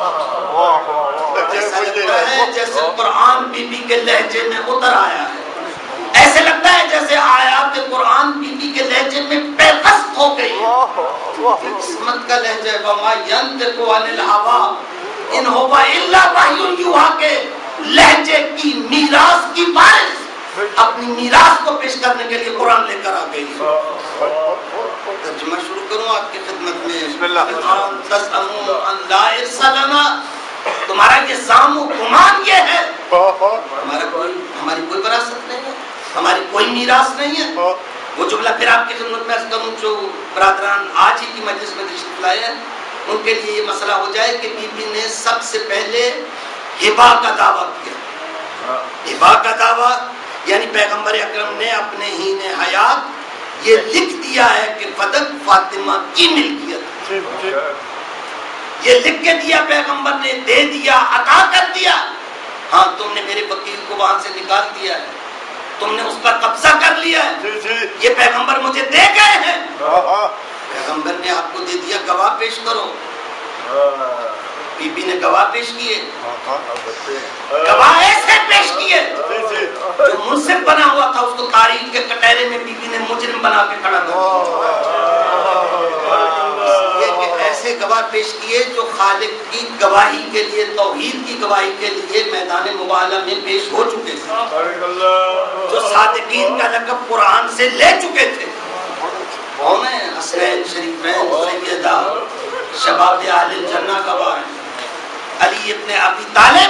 ایسا لگتا ہے جیسے قرآن بی بی کے لہجے میں اتر آیا ہے، ایسے لگتا ہے جیسے آیات قرآن بی بی کے لہجے میں پیوست ہو گئی ہے۔ قسمت کا لہجہ وما ینطق عن الہویٰ ان هو الا وحی یوحیٰ کے لہجے کی میراث کی وارث اپنی میراث کو پیش کرنے کے لیے قرآن لے کر آ گئی ہے۔ ترجمہ شروع کروں آپ کی خدمت میں۔ بسم اللہ۔ تزعمون ان لا ارث لنا، تمہارا یہ زعم و گمان یہ ہے ہمارا کوئی ہماری کوئی وراثت نہیں ہے، ہماری کوئی میراث نہیں ہے۔ وہ جملہ پھر آپ کی خدمت میں عرض کروں، جو برادران آج ہی کی مجلس میں تشریف لائے ہیں ان کے لیے یہ مسئلہ ہو جائے کہ بی بی نے سب سے پہلے ہبہ کا دعویٰ کیا۔ ہبہ کا دعویٰ یعنی پیغمبر اکرم نے اپنے ہین حیات یہ لکھ دیا ہے کہ فدق فاطمہ کی ملکیت، یہ لکھ کے دیا پیغمبر نے، دے دیا، عطا کر دیا۔ ہاں تم نے میرے وکیل کو وہاں سے نکال دیا ہے، تم نے اس پر قبضہ کر لیا ہے، یہ پیغمبر مجھے دے گئے ہیں۔ پیغمبر نے آپ کو دے دیا، گواہ پیش کرو۔ بی بی نے گواہ پیش کیے، گواہ ایسے پیش کیے جو منصف بنا ہوا تھا، اس کو تاریخ کے کٹہرے میں بی بی نے مجرم بنا کے کھڑا کر دیا۔ ایسے گواہ پیش کیے جو خالق کی گواہی کے لیے، توحید کی گواہی کے لیے میدان مباہلہ میں پیش ہو چکے تھے، جو صادقین کا لقب قرآن سے لے چکے تھے۔ کون ہیں؟ حسنین شریفین سیدہ شباب اہل الجنہ گواہ ہیں۔ علی ابن ابی طالب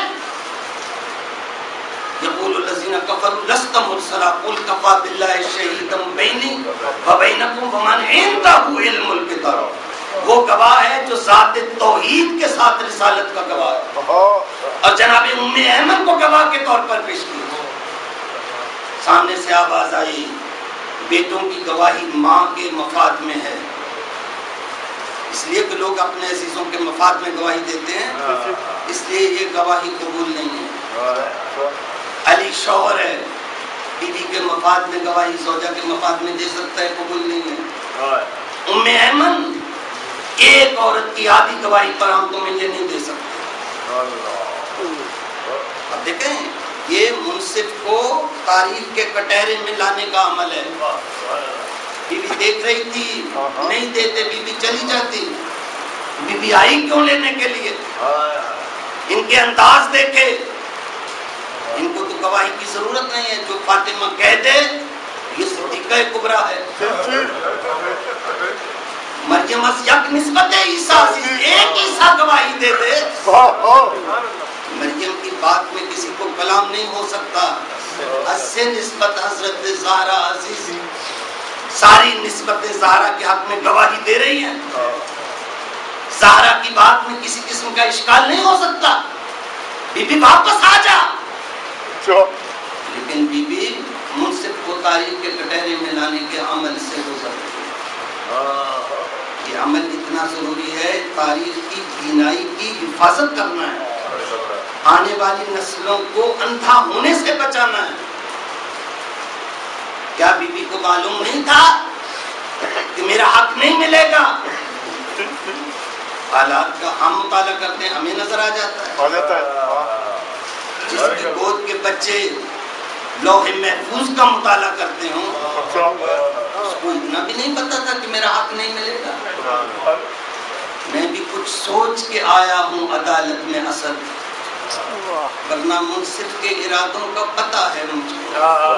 یقول الذین کفروا لست مرسلا قل کفی باللہ شہیدا بینی وبینکم ومن عنده علم الکتاب، وہ گواہ ہے جو ذات توحید کے ساتھ رسالت کا گواہ ہے، اور جناب ام ایمن کو گواہ کے طور پر پیش کیا۔ سامنے سے آواز آئی، بیٹوں کی گواہی ماں کے مفاد میں ہے، اس لیے کہ لوگ اپنے عزیزوں کے مفاد میں گواہی دیتے ہیں، اس لیے یہ گواہی قبول نہیں ہے۔ علی شوہر ہے، بیوی کے مفاد میں گواہی زوجہ کے مفاد میں دے سکتا ہے، قبول نہیں ہے۔ ام ایمن ایک عورت کی آدھی گواہی پر ہم تمہیں یہ نہیں دے سکتے۔ اب دیکھیں یہ منصف کو تاریخ کے کٹہرے میں لانے کا عمل ہے۔ بی بی دیکھ رہی تھی، نہیں دیتے بی بی چلی جاتی، بی بی آئی کیوں لینے کے لیے؟ ان کے انداز دیکھے، ان کو تو گواہی کی ضرورت نہیں ہے، جو فاطمہ کہہ دے یہ صدیقہ کبریٰ ہے۔ مریم از یک نسبت عیسیٰ، ایک عیسیٰ گواہی دے دے، مریم کی بات میں کسی کو کلام نہیں ہو سکتا۔ اس سے نسبت حضرت زہرا عزیز ساری نسبت زہرا کے حق میں گواہی دے رہی ہیں، زہرا کی بات میں کسی قسم کا اشکال نہیں ہو سکتا۔ بی بی واپس آ جا، لیکن بی بی منصف کو تاریخ کے کٹہرے میں لانے کے عمل سے گزر رہی ہے۔ یہ عمل اتنا ضروری ہے، تاریخ کی بینائی کی حفاظت کرنا ہے، آنے والی نسلوں کو اندھا ہونے سے بچانا ہے۔ کیا بی بی کو معلوم نہیں تھا کہ میرا حق نہیں ملے گا؟ حالات کا ہم مطالعہ کرتے ہیں، ہمیں نظر آ جاتا ہے۔ جس کی گود کے بچے لوح محفوظ کا مطالعہ کرتے ہوں، اس کو اتنا بھی نہیں پتا تھا کہ میرا حق نہیں ملے گا. میں بھی کچھ سوچ کے آیا ہوں عدالت میں اصل، ورنہ منصف کے ارادوں کا پتہ ہے مجھ کو.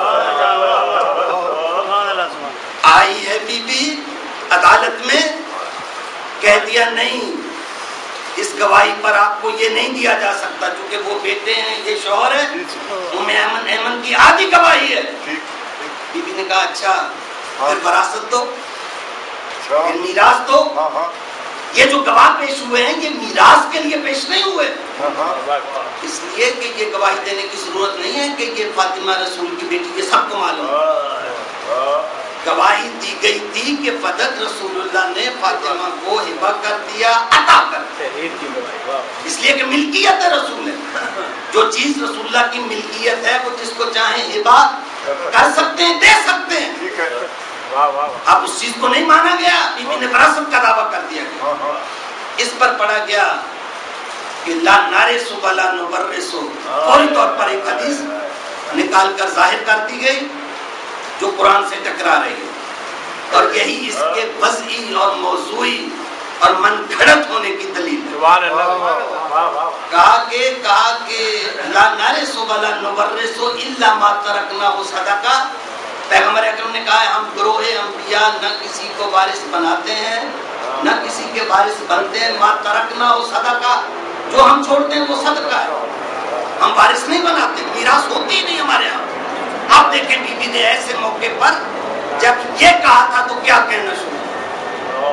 آئی ہے بی بی عدالت میں، کہہ دیا نہیں، اس گواہی پر آپ کو یہ نہیں دیا جا سکتا چونکہ وہ بیٹے ہیں، یہ شوہر ہے، ام ایمن ایمن کی آدھی گواہی ہے. بی بی نے کہا اچھا پھر وراثت دو، پھر میراث دو. یہ جو گواہ پیش ہوئے ہیں یہ میراث کے لیے پیش نہیں ہوئے، اس لیے کہ یہ گواہی دینے کی ضرورت نہیں ہے کہ یہ فاطمہ رسول کی بیٹی، یہ سب کو معلوم ہے. گواہی دی گئی تھی کہ فدق رسول اللہ نے فاطمہ کو ہبہ کر دیا، عطا کر دیا، اس لیے کہ ملکیت ہے رسول ہے. جو چیز رسول اللہ کی ملکیت ہے وہ جس کو چاہیں ہبہ کر سکتے ہیں، دے سکتے ہیں. اب اس چیز کو نہیں مانا گیا، بی بی نے وراثت کا دعویٰ کر دیا. اس پر پڑھا گیا کہ لا نارث ولا نورث، فوری طور پر ایک حدیث نکال کر ظاہر کر دی گئی جو قرآن سے ٹکرا رہی ہے، اور یہی اس کے وضعی اور موضوعی اور من گھڑت ہونے کی دلیل ہے. کہا کہ کہا کہ لا نارث ولا نورث الا ما ترکنا صدقہ. پیغمبر اکرم نے کہا ہے ہم گروہ انبیاء نہ کسی کو وارث بناتے ہیں نہ کسی کے وارث بنتے ہیں. ما ترکنا وہ صدقہ، جو ہم چھوڑتے ہیں وہ صدقہ ہے، ہم وارث نہیں بناتے، میراث ہوتی ہی نہیں ہمارے یہاں. آپ دیکھیں بی بی نے ایسے موقع پر جب یہ کہا تھا تو کیا کہنا شروع.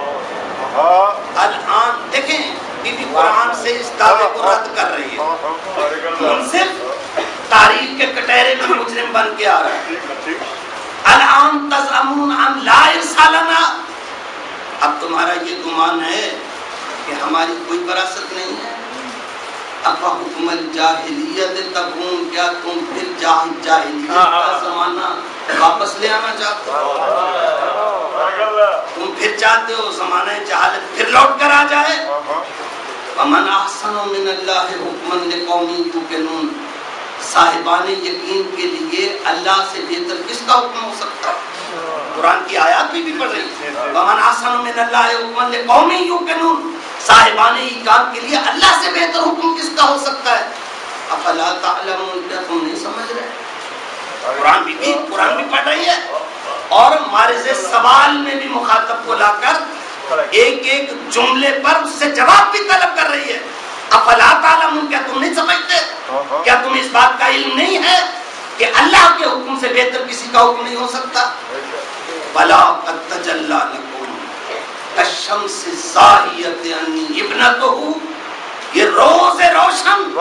الان دیکھیں بی بی قرآن سے اس دعوے کو رد کر رہی ہے، منصف تاریخ کے کٹہرے میں مجرم بن کے آ رہا ہے. الان تزعمون ان لا ارسالنا، اب تمہارا یہ گمان ہے کہ ہماری کوئی وراثت نہیں ہے. افا حکم الجاہلیت تبغون، کیا تم پھر جاہلیت کا زمانہ واپس لے آنا چاہتے ہو؟ تم پھر چاہتے ہو زمانہ جہالت پھر لوٹ کر آ جائے؟ ومن احسن من اللہ حکما لقوم یوقنون، صاحبان یقین کے لیے اللہ سے بہتر کس کا حکم ہو سکتا ہے؟ قرآن کی آیات بھی بھی پڑھ رہی ہے. ومن احسن من اللہ حکما لقوم یوقنون، صاحبان ایمان کے لیے اللہ سے بہتر حکم کس کا ہو سکتا ہے؟ افلا تعلمون، کیا تم نہیں سمجھ رہے؟ قرآن بھی بھی قرآن بھی پڑھ رہی ہے اور معرض سوال میں بھی مخاطب کو لا کر ایک ایک جملے پر اس سے جواب بھی طلب کر رہی ہے. افلا تعلمون، کیا تم نہیں سمجھتے؟ کیا تم اس بات کا علم نہیں ہے کہ اللہ کے حکم سے بہتر کسی کا حکم نہیں ہو سکتا؟ بلا قد تجلی لکم کالشمس الزاہیۃ انی ابنتہ، یہ روز روشن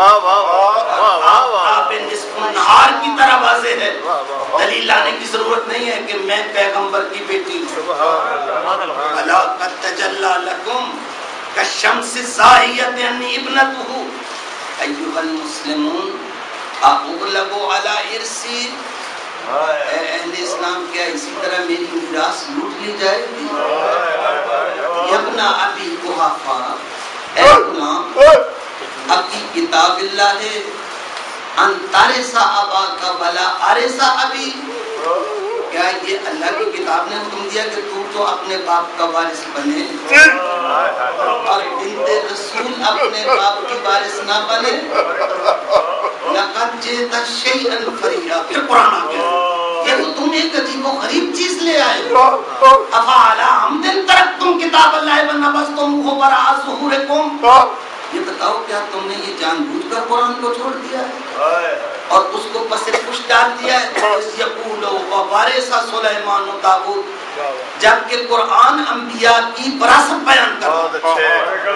آپ نصف النہار کی طرح واضح ہے. دلیل لانے کی ضرورت نہیں ہے کہ میں پیغمبر کی بیٹی ہوں. بلا قد تجلی لکم کالشمس الزاہیۃ انی ابنتہ ایھا المسلمون اغلبوا علی ارثی، اے اہل اسلام کیا اسی طرح میری میراث لوٹ لی جائے گی؟ ابن ابی قحافہ، اے غلام اب کی کتاب اللہ ہے، ان تارث ابا کا ولا ارث ابی، کیا یہ اللہ کی کتاب نے حکم دیا کہ تو تو اپنے باپ کا وارث بنے اور بنت رسول اپنے باپ کی وارث نہ بنے؟ لقد جئت شیئا فریدا، پھر قرآن آ گیا، یہ تو تم ایک عجیب و غریب چیز لے آئے. افعلی حمد ترکتم کتاب اللہ ونبذتموہ وراء ظہورکم، یہ بتاؤ کیا تم نے یہ جان بوجھ کر قرآن کو چھوڑ دیا ہے اور اس کو پس پش ڈال دیا ہے؟ یقول ووارث سلیمان و داؤد، جبکہ قرآن انبیاء کی وراثت بیان کرتا ہے.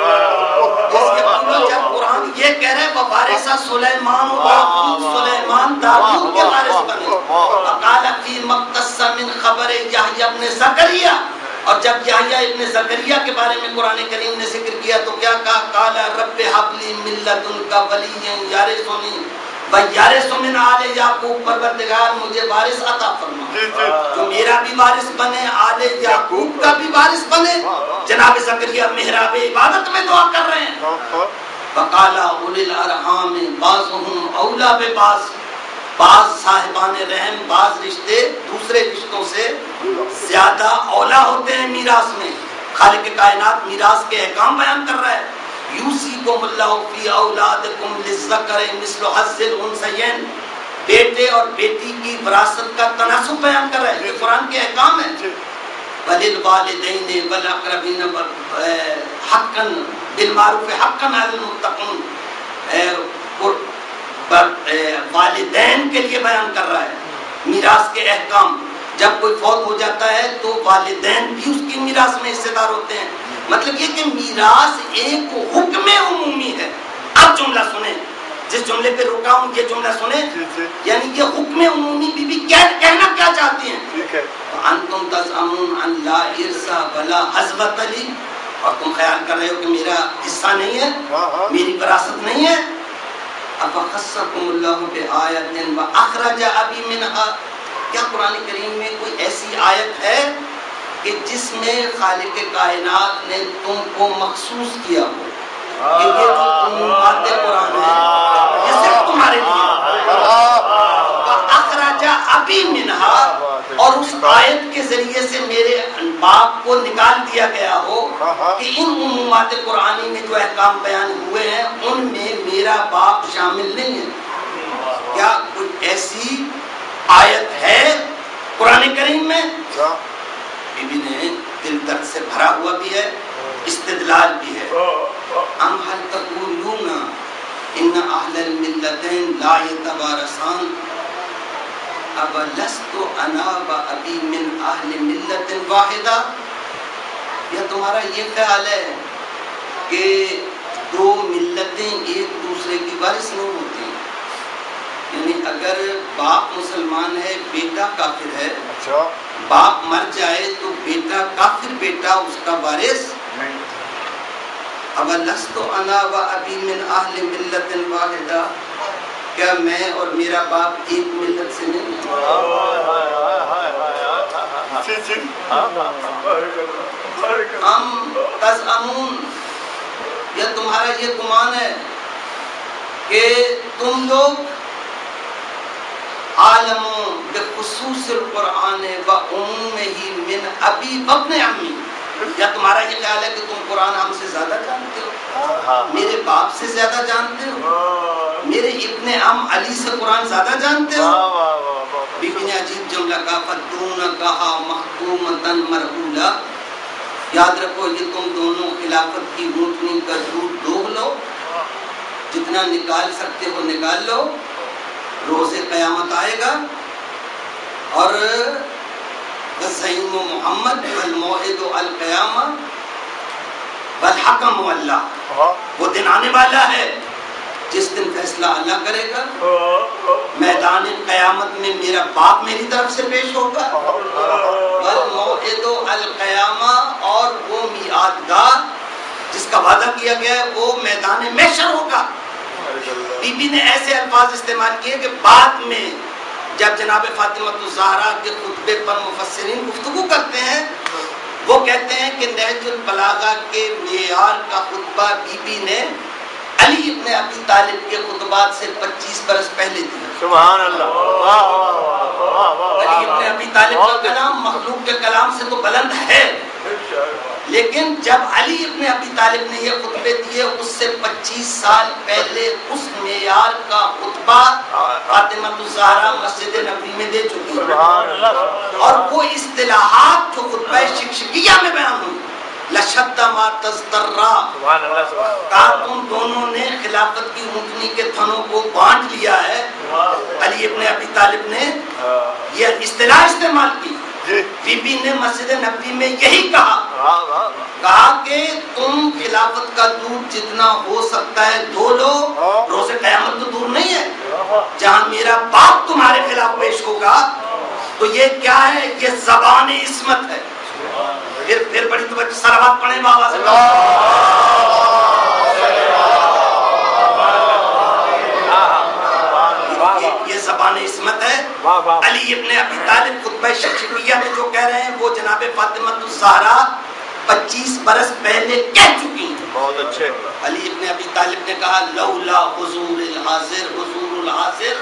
جب قرآن یہ کہہ رہے ووارث سلیمان و داؤد، سلیمان داؤد کے وارث بنے. وقال فی مقتص من خبر یحیی ابن زکریا، اور جب یحییٰ ابن زکریہ کے بارے میں قرآن کریم نے ذکر کیا تو کیا کہا؟ قال رب هب لی من لدنک ولیا یرثنی ویرث من آل یعقوب، پروردگار مجھے وارث عطا فرما جو میرا بھی وارث بنے، آل یعقوب کا بھی وارث بنے. جناب زکریہ محراب عبادت میں دعا کر رہے ہیں. وقال اولی الارحام بعضهم اولی ببعض، بعض صاحبان رحم بعض رشتے دوسرے رشتوں سے زیادہ اولا ہوتے ہیں میراث میں. خالق کائنات میراث کے احکام بیان کر رہا ہے. یوصیکم اللہ فی اولادکم للذکر مثل حظ الانثیین، بیٹے اور بیٹی کی وراثت کا تناسب بیان کر رہا ہے. یہ قرآن کے احکام ہیں. وَلِلْوَالِدَيْنِ وَالْأَقْرَبِينَ حَقًّا بِالْمَعْرُوفِ حَقًّا عَلَى الْمُتَّقِينَ، والدین کے لیے بیان کر رہا ہے میراث کے احکام. جب کوئی فوت ہو جاتا ہے تو والدین بھی اس کی میراث میں حصے دار ہوتے ہیں. مطلب یہ کہ میراث ایک حکم عمومی ہے. اب جملہ سنیں، جس جملے پہ رکا ہوں یہ جملہ سنیں. یعنی یہ حکم عمومی بھی بھی کہنا کیا چاہتی ہیں؟ انتم تزعمون ان لا ارث ولا حظوۃ لی، اور تم خیال کر رہے ہو کہ میرا حصہ نہیں ہے، میری وراثت نہیں ہے. افخصکم اللہ بآیۃ واخرج ابی منہا، کیا قرآن کریم میں کوئی ایسی آیت ہے کہ جس میں خالق کائنات نے تم کو مخصوص کیا ہو کہ یہ جو عمومات قرآن ہے یہ صرف تمہارے لیے؟ اخرج ابی منہا، اور اس آیت کے ذریعے سے میرے باپ کو نکال دیا گیا ہو کہ ان عمومات قرآنی میں جو احکام بیان ہوئے ہیں ان میں میرا باپ شامل نہیں ہے. کیا کوئی ایسی آیت ہے قرآن کریم میں؟ بی بی نے دل درد سے بھرا ہوا بھی ہے، استدلال بھی ہے. ام هل تقولون ان اہل الملتین لا یتوارثان اب لست انا و ابی من اہل ملت واحدہ. یا تمہارا یہ خیال ہے کہ دو ملتیں ایک دوسرے کی وارث نہیں ہوتی؟ یعنی اگر باپ مسلمان ہے بیٹا کافر ہے، باپ مر جائے تو بیٹا کافر بیٹا اس کا وارث نہیں. اب لست انا و ابی من اہل ملت واحدہ، کیا میں اور میرا باپ ایک ملت سے نہیں؟ ام تزعمون، یا تمہارا یہ گمان ہے کہ تم لوگ عالموں بخصوص القرآن و عموم ہی من ابی وابن امی، یا تمہارا یہ خیال ہے کہ تم قرآن ہم سے زیادہ جانتے ہو، میرے باپ سے زیادہ جانتے ہو، میرے ابن ام علی سے قرآن زیادہ جانتے ہو؟ بی بی نے عجیب جملہ کہا، فَدُّونَ کہا مَحْکُومَةً مَرْحُولًا، یاد رکھو یہ تم دونوں خلافت کی اونٹنی کا دودھ دوغ لو، جتنا نکال سکتے ہو نکال لو، روز قیامت آئے گا اور وَالزَّعِیمُ محمد وَالْمَوْعِدُ الْقِیامہ وَالْحَکَمُ اللہ، وہ دن آنے والا ہے جس دن فیصلہ اللہ کرے گا. میدان قیامت میں میرا باپ میری طرف سے پیش ہوگا. وَالْمَوْعِدُ الْقِیامہ، اور وہ میعاد گاہ جس کا وعدہ کیا گیا ہے وہ میدان محشر ہوگا. بی بی نے ایسے الفاظ استعمال کیے کہ بعد میں جب جناب فاطمہ الزہرا کے خطبے پر مفسرین گفتگو کرتے ہیں وہ کہتے ہیں کہ نہج البلاغہ کے معیار کا خطبہ بی بی نے علی ابن ابی طالب کے خطبات سے پچیس برس پہلے دیا. سبحان اللہ. علی ابن ابی طالب کا کلام مخلوق کے کلام سے تو بلند ہے، لیکن جب علی ابن ابی طالب نے یہ خطبے دیے اس سے پچیس سال پہلے اس معیار کا خطبہ فاطمہ الزہرا مسجد نبوی میں دے چکی ہے. اور وہ اصطلاحات جو خطبہ شکشکیہ میں بیان ہوئی، لشد ما تزدرا، کہا تم دونوں نے خلافت کی اونٹنی کے تھنوں کو بانٹ لیا ہے. علی ابن ابی طالب نے یہ اصطلاح استعمال کی. بی بی نے مسجد نبوی میں یہی کہا کہا کہ تم خلافت کا دودھ جتنا ہو سکتا ہے دھو لو، روز قیامت تو دور نہیں ہے جہاں میرا باپ تمہارے خلاف پیش ہوگا. تو یہ کیا ہے؟ یہ زبان عصمت ہے. پھر پھر بڑی توجہ صلوات پڑھیں بابا سے. یہ زبان عصمت ہے. علی ابن ابی طالب خطبہ شکشکیہ میں جو کہہ رہے ہیں وہ جناب فاطمہ الزہرا پچیس برس پہلے کہہ چکی ہیں. بہت اچھے. علی ابن ابی طالب نے کہا لولا حضور الحاضر، حضور الحاضر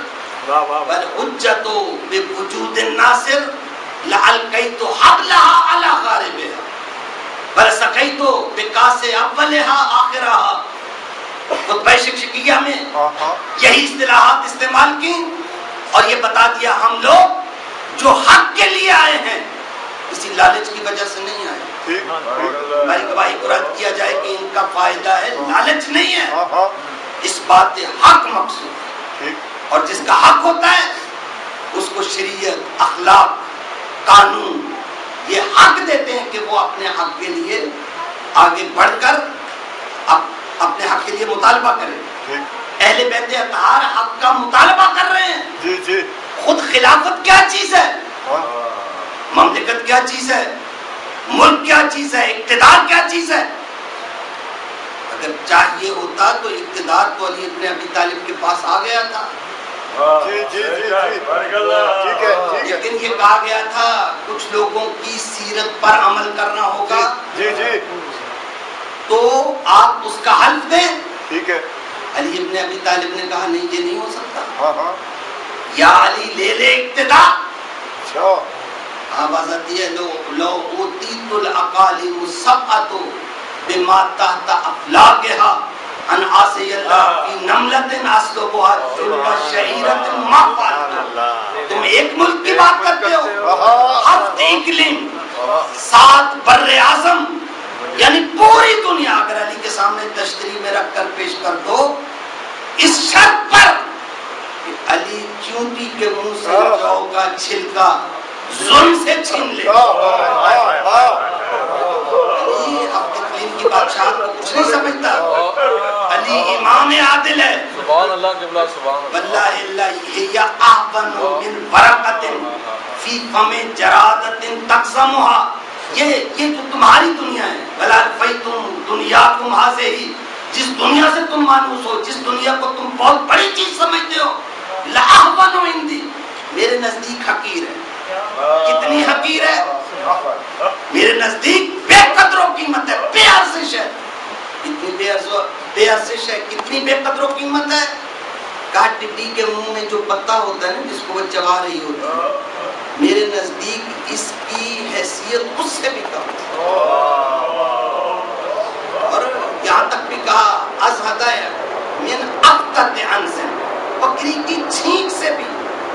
والحجۃ بوجود الناصر لألقیت حبلها علی غاربها ولسقیت بکاس اولها آخرها۔ خطبہ شکشکیہ میں یہی اصطلاحات استعمال کی اور یہ بتا دیا ہم لوگ جو حق کے لیے آئے ہیں کسی لالچ کی وجہ سے نہیں آئے۔ ہماری گواہی کو رد کیا جائے کہ ان کا فائدہ ہے، لالچ نہیں ہے، اس بات حق مقصود ہے۔ اور جس کا حق ہوتا ہے اس کو شریعت، اخلاق، قانون یہ حق دیتے ہیں کہ وہ اپنے حق کے لیے آگے بڑھ کر اپنے حق کے لیے مطالبہ کرے۔ اہل بیت اطہار حق کا مطالبہ کر رہے ہیں۔ جی جی خود خلافت کیا چیز ہے، مملکت کیا چیز ہے، ملک کیا چیز ہے، اقتدار کیا چیز ہے۔ اگر چاہیے ہوتا تو اقتدار تو علی ابن ابی طالب کے پاس آ گیا تھا، جی جی جی ٹھیک ہے، لیکن یہ کہا گیا تھا کچھ لوگوں کی سیرت پر عمل کرنا ہوگا، جی جی تو آپ اس کا حلف دیں۔ ٹھیک ہے، علی ابن ابی طالب نے کہا نہیں یہ نہیں ہو سکتا، ہاں ہاں یا علی لے لے اقتدار۔ اچھا آواز آتی ہے لو لو اوتیت الاقالیم سبعۃ بما تحت افلاکها ان عاصی اللہ کی نملۃ اسلبها جلد شعیرۃ ما فعلت۔ تم ایک ملک کی بات کرتے ہو، ہفت اقلیم، سات بر اعظم، یعنی پوری دنیا اگر علی کے سامنے تشتری میں رکھ کر پیش کر دو اس شرط پر کہ علی چونٹی کے منہ سے جو کا چھلکا ظلم سے چھین لے۔ علی ہفت اقلیم کی بادشاہت کو کچھ نہیں سمجھتا، علی امام عادل ہے۔ سبحان اللہ قبلہ سبحان واللہ اللہ یہ احبن من ورقت فی فم جرادت تقسمها، یہ یہ جو تمہاری دنیا ہے، بلا فیتم دنیاکم ہذہ، جس دنیا سے تم مانوس ہو، جس دنیا کو تم بہت بڑی چیز سمجھتے ہو، لاحبن عندی، میرے نزدیک حقیر ہے۔ کتنی حقیر ہے؟ میرے نزدیک بے قدر و قیمت ہے، بے ارزش ہے۔ کتنی بے بے ارزش ہے، کتنی بے قدر و قیمت ہے۔ کہا ٹڈی کے منہ میں جو پتا ہوتا ہے نا جس کو وہ چبا رہی ہوتی ہے، میرے نزدیک اس کی حیثیت اس سے بھی کم ہے۔ اور یہاں تک بھی کہا از ہدایہ من اقتت عنزن، بکری کی چھینک سے بھی۔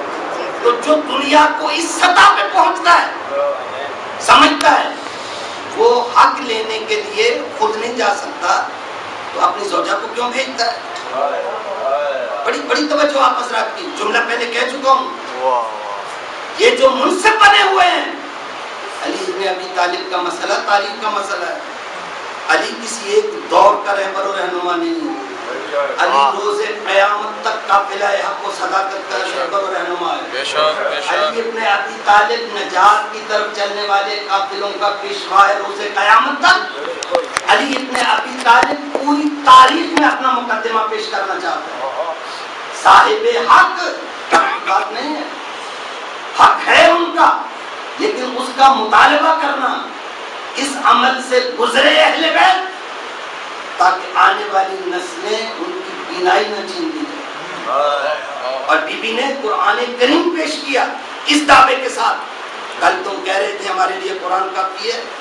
تو جو دنیا کو اس سطح پہ پہنچتا ہے، سمجھتا ہے، وہ حق لینے کے لیے خود نہیں جا سکتا تو اپنی زوجہ کو کیوں بھیجتا ہے؟ بڑی بڑی توجہ آپ حضرات کی، جملہ پہلے کہہ چکا ہوں، یہ جو منصف بنے ہوئے ہیں، علی ابن ابی طالب کا مسئلہ تعلیم کا مسئلہ ہے۔ علی کسی ایک دور کا رہبر و رہنما نہیں ہے، علی روز قیامت تک قافلہ حق و صداقت کا رہبر و رہنما ہے۔ علی ابن ابی طالب نجات کی طرف چلنے والے قافلوں کا پیشوا ہے روز قیامت تک۔ علی ابن ابی طالب پوری تاریخ میں اپنا مقدمہ پیش کرنا چاہتا ہے۔ صاحب حق بات نہیں ہے، حق ہے ان کا، لیکن اس کا مطالبہ کرنا اس عمل سے گزرے اہل بیت تاکہ آنے والی نسلیں ان کی بینائی نہ چھین لی جائے۔ اور بی بی نے قرآن کریم پیش کیا اس دعوے کے ساتھ، کل تم کہہ رہے تھے ہمارے لیے قرآن کافی ہے،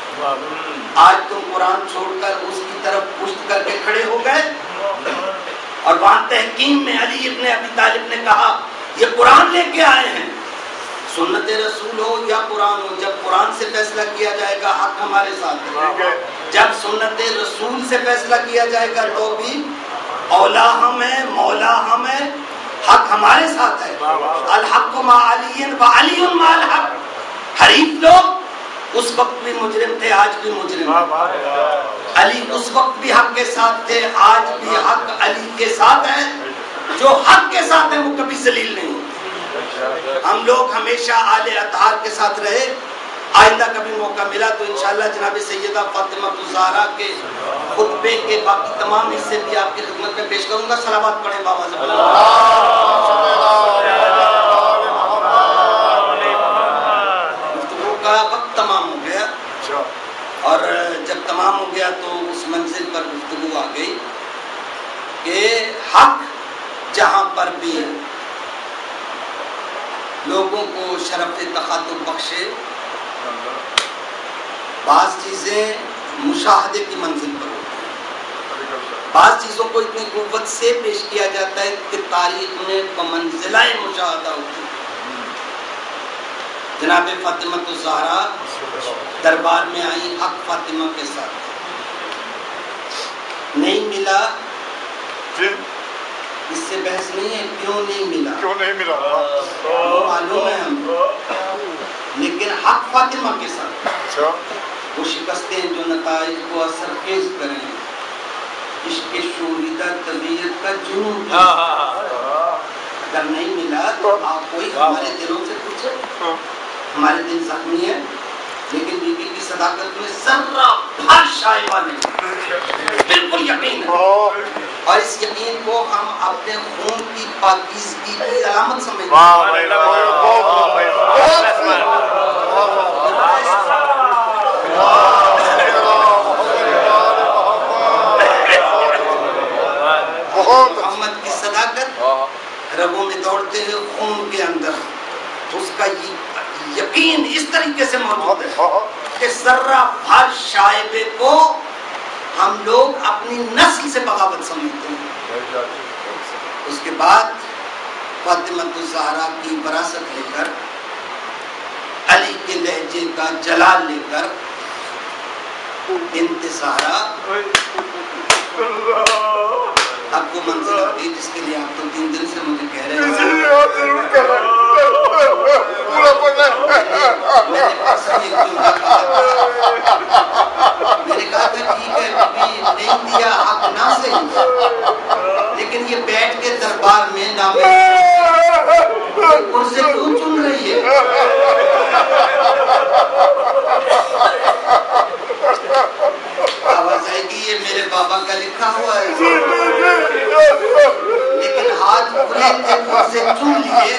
آج تم قرآن چھوڑ کر اس کی طرف پشت کر کے کھڑے ہو گئے۔ اور وہاں تحکیم میں علی ابن ابی طالب نے کہا یہ قرآن لے کے آئے ہیں، سنت رسول ہو یا قرآن ہو، جب قرآن سے فیصلہ کیا جائے گا حق ہمارے ساتھ ہے، جب سنت رسول سے فیصلہ کیا جائے گا تو بھی اولا ہم ہے، مولا ہم ہے، حق ہمارے ساتھ ہے۔ الحق مع علی و علی مع الحق۔ حریف لوگ اس وقت بھی مجرم تھے، آج بھی مجرم ہیں۔ علی اس وقت بھی حق کے ساتھ تھے، آج بھی حق علی کے ساتھ ہے۔ جو حق کے ساتھ ہے وہ کبھی ذلیل نہیں ہوتے۔ ہم لوگ ہمیشہ آل اطہار کے ساتھ رہے۔ آئندہ کبھی موقع ملا تو انشاءاللہ جناب سیدہ فاطمہ الزہرا کے خطبے کے باقی تمام حصے بھی آپ کی خدمت میں پیش کروں گا۔ صلوات پڑھیں بابا زبان۔ گفتگو کا وقت تمام ہو گیا، اور جب تمام ہو گیا تو اس منزل پر گفتگو آ گئی کہ حق جہاں پر بھی لوگوں کو شرف تخاطب بخشے. بعض چیزیں مشاہدے کی منزل پر ہوتی ہیں، بعض چیزوں کو اتنی قوت سے پیش کیا جاتا ہے کہ تاریخ میں بمنزلہ مشاہدہ ہوتی ہے. جناب فاطمہ الزہرا دربار میں آئی حق فاطمہ کے ساتھ. نہیں ملا، اس سے بحث نہیں ہے کیوں نہیں ملا، کیوں نہیں ملا وہ معلوم ہے ہم، لیکن حق فاطمہ کے ساتھ وہ شکستیں جو نتائج کو اثر خیز کریں، عشق شوریدہ طبیعت کا جنون. اگر نہیں ملا تو آپ کوئی ہمارے دلوں سے پوچھے. ہمارے دل زخمی ہے، لیکن بی بی کی صداقت میں ذرہ بھر شائبہ نہیں، بالکل یقین ہے. اور اس یقین کو ہم اپنے خون کی پاکیزگی کی علامت سمجھتے ہیں. محمد کی صداقت رگوں میں دوڑتے ہوئے خون کے اندر اس کا یقین اس طریقے سے موجود ہے کہ ذرہ بھر شائبے کو ہم لوگ اپنی نسل سے بغاوت سمجھتے ہیں. اس کے بعد فاطمہ الزہرا کی وراثت لے کر، علی کے لہجے کا جلال لے کر بنت زہرا اب وہ منزل آتی جس کے لیے آپ تو تین دن سے مجھے کہہ رہے ہیں. میں نے کہا تھا ٹھیک ہے ابھی نہیں دیا حق نہ سے، لیکن یہ بیٹھ کے دربار میں نام سے کیوں چن رہی ہے؟ آواز آئے گی یہ میرے بابا کا لکھا ہوا ہے، لیکن ہاتھ کھلے تھے خود سے چن لیے.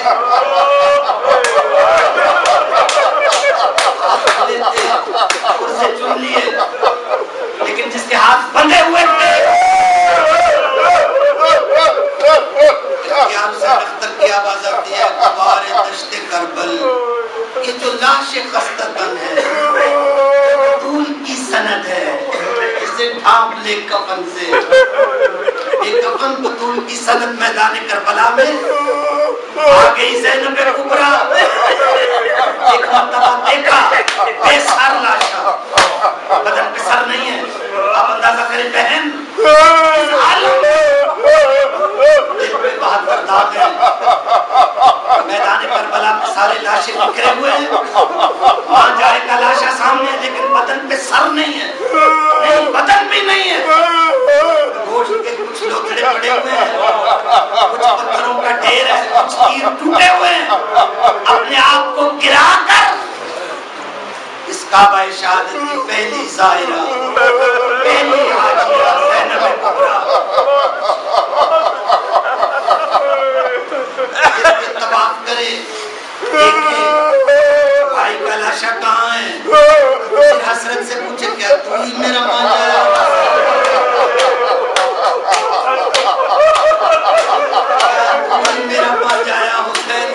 ہاتھ کھلے تھے خود سے چن لیے، لیکن جس کے ہاتھ بندھے ہوئے تھے اختیار سے اختر کی آواز آتی ہے کبار دشت کربل. یہ جو لاش خستہ تن ہے طول کی سند ہے، اسے ڈھانپ لے کفن سے. ایک کفن بطول کی سند میدان کربلا میں آ گئی زینب کبریٰ. ایک مرتبہ دیکھا بے سر لاشا، بدن پہ سر نہیں ہے. آپ اندازہ کریں بہن اس عالم دل پہ بہتر داغ ہے. میدان کربلا میں سارے لاشیں بکھرے ہوئے ہیں. وہاں جائے کا لاشا سامنے، لیکن بدن پہ سر نہیں ہے، نہیں بدن بھی نہیں ہے. گوشت کے کچھ لوتھڑے پڑے ہوئے ہیں، کچھ پتھروں کا ڈھیر ہے، کچھ تیر ٹوٹے ہوئے ہیں. اپنے آپ کو گرا کر اس کعبہ شہادت کی پہلی زائرہ، پہلی حاجیہ زینب کبریٰ طواف کرے، دیکھیں بھائی کا لاشا کہاں ہے. پھر حسرت سے پوچھے کیا تو ہی میرا مان جایا؟ میرا مان جایا حسین.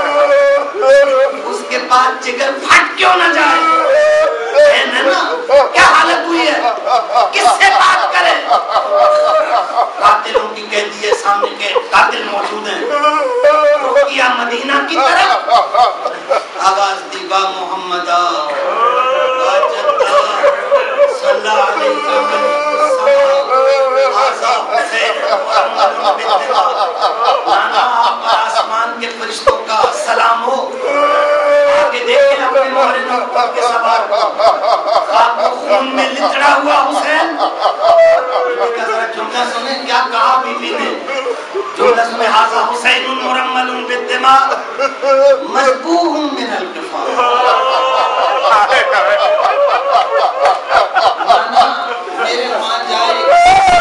اس کے بعد جگر پھٹ کیوں نہ جائے؟ ہے نا کیا حالت ہوئی ہے، کس سے بات کرے؟ قاتلوں کی قیدی ہے، سامنے کے قاتل موجود ہیں. رقیہ مدینہ کی طرف آواز دی با محمدہ صلی اللہ علیہ وسلم آسمان کے فرشتوں کا سلام ہو. آگے دیکھیں اپنے مہرنوں کے سوار خواب کو خون میں لتڑا ہوا حسین. ذرا جملہ سنیں کیا کہا بی بی نے. جملہ سنیں حاضر حسین مرمل بالدماء مذبوح من الکفار. میرے ماں جائے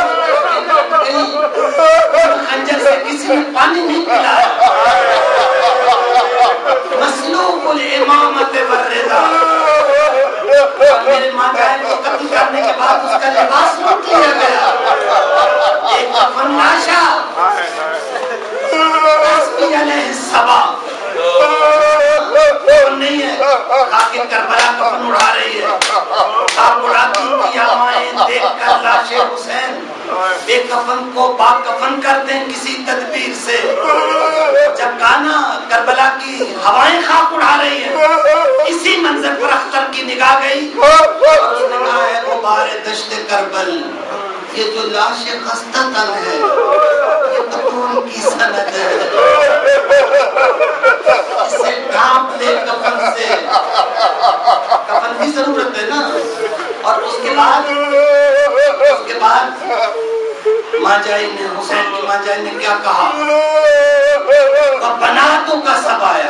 خنجر سے کسی نے پانی نہیں پلایا. مسلوب الامامت والرضا. میرے ماں جائے کو قتل کرنے کے بعد اس کا لباس لوٹ لیا گیا. ایک کفن لاشا علیہ السلام دیکھ کر لاش حسین بے کفن کو با کفن کر دیں کسی تدبیر سے. جب گانا کربلا کی ہوائیں خاک اڑا رہی ہیں, اسی منظر پر اختر کی نگاہ گئی اور اس نے کہا ہے غبار دشت کربل, یہ جو لاش خستہ تن ہے یہ قطون کی سند ہے, اسے ڈھانپ دے کفن سے. کفن کی ضرورت ہے نا. اور اس کے بعد اس کے بعد ماں جائی نے, حسین کی ماں جائی نے کیا کہا, بناتوں کا سب آیا.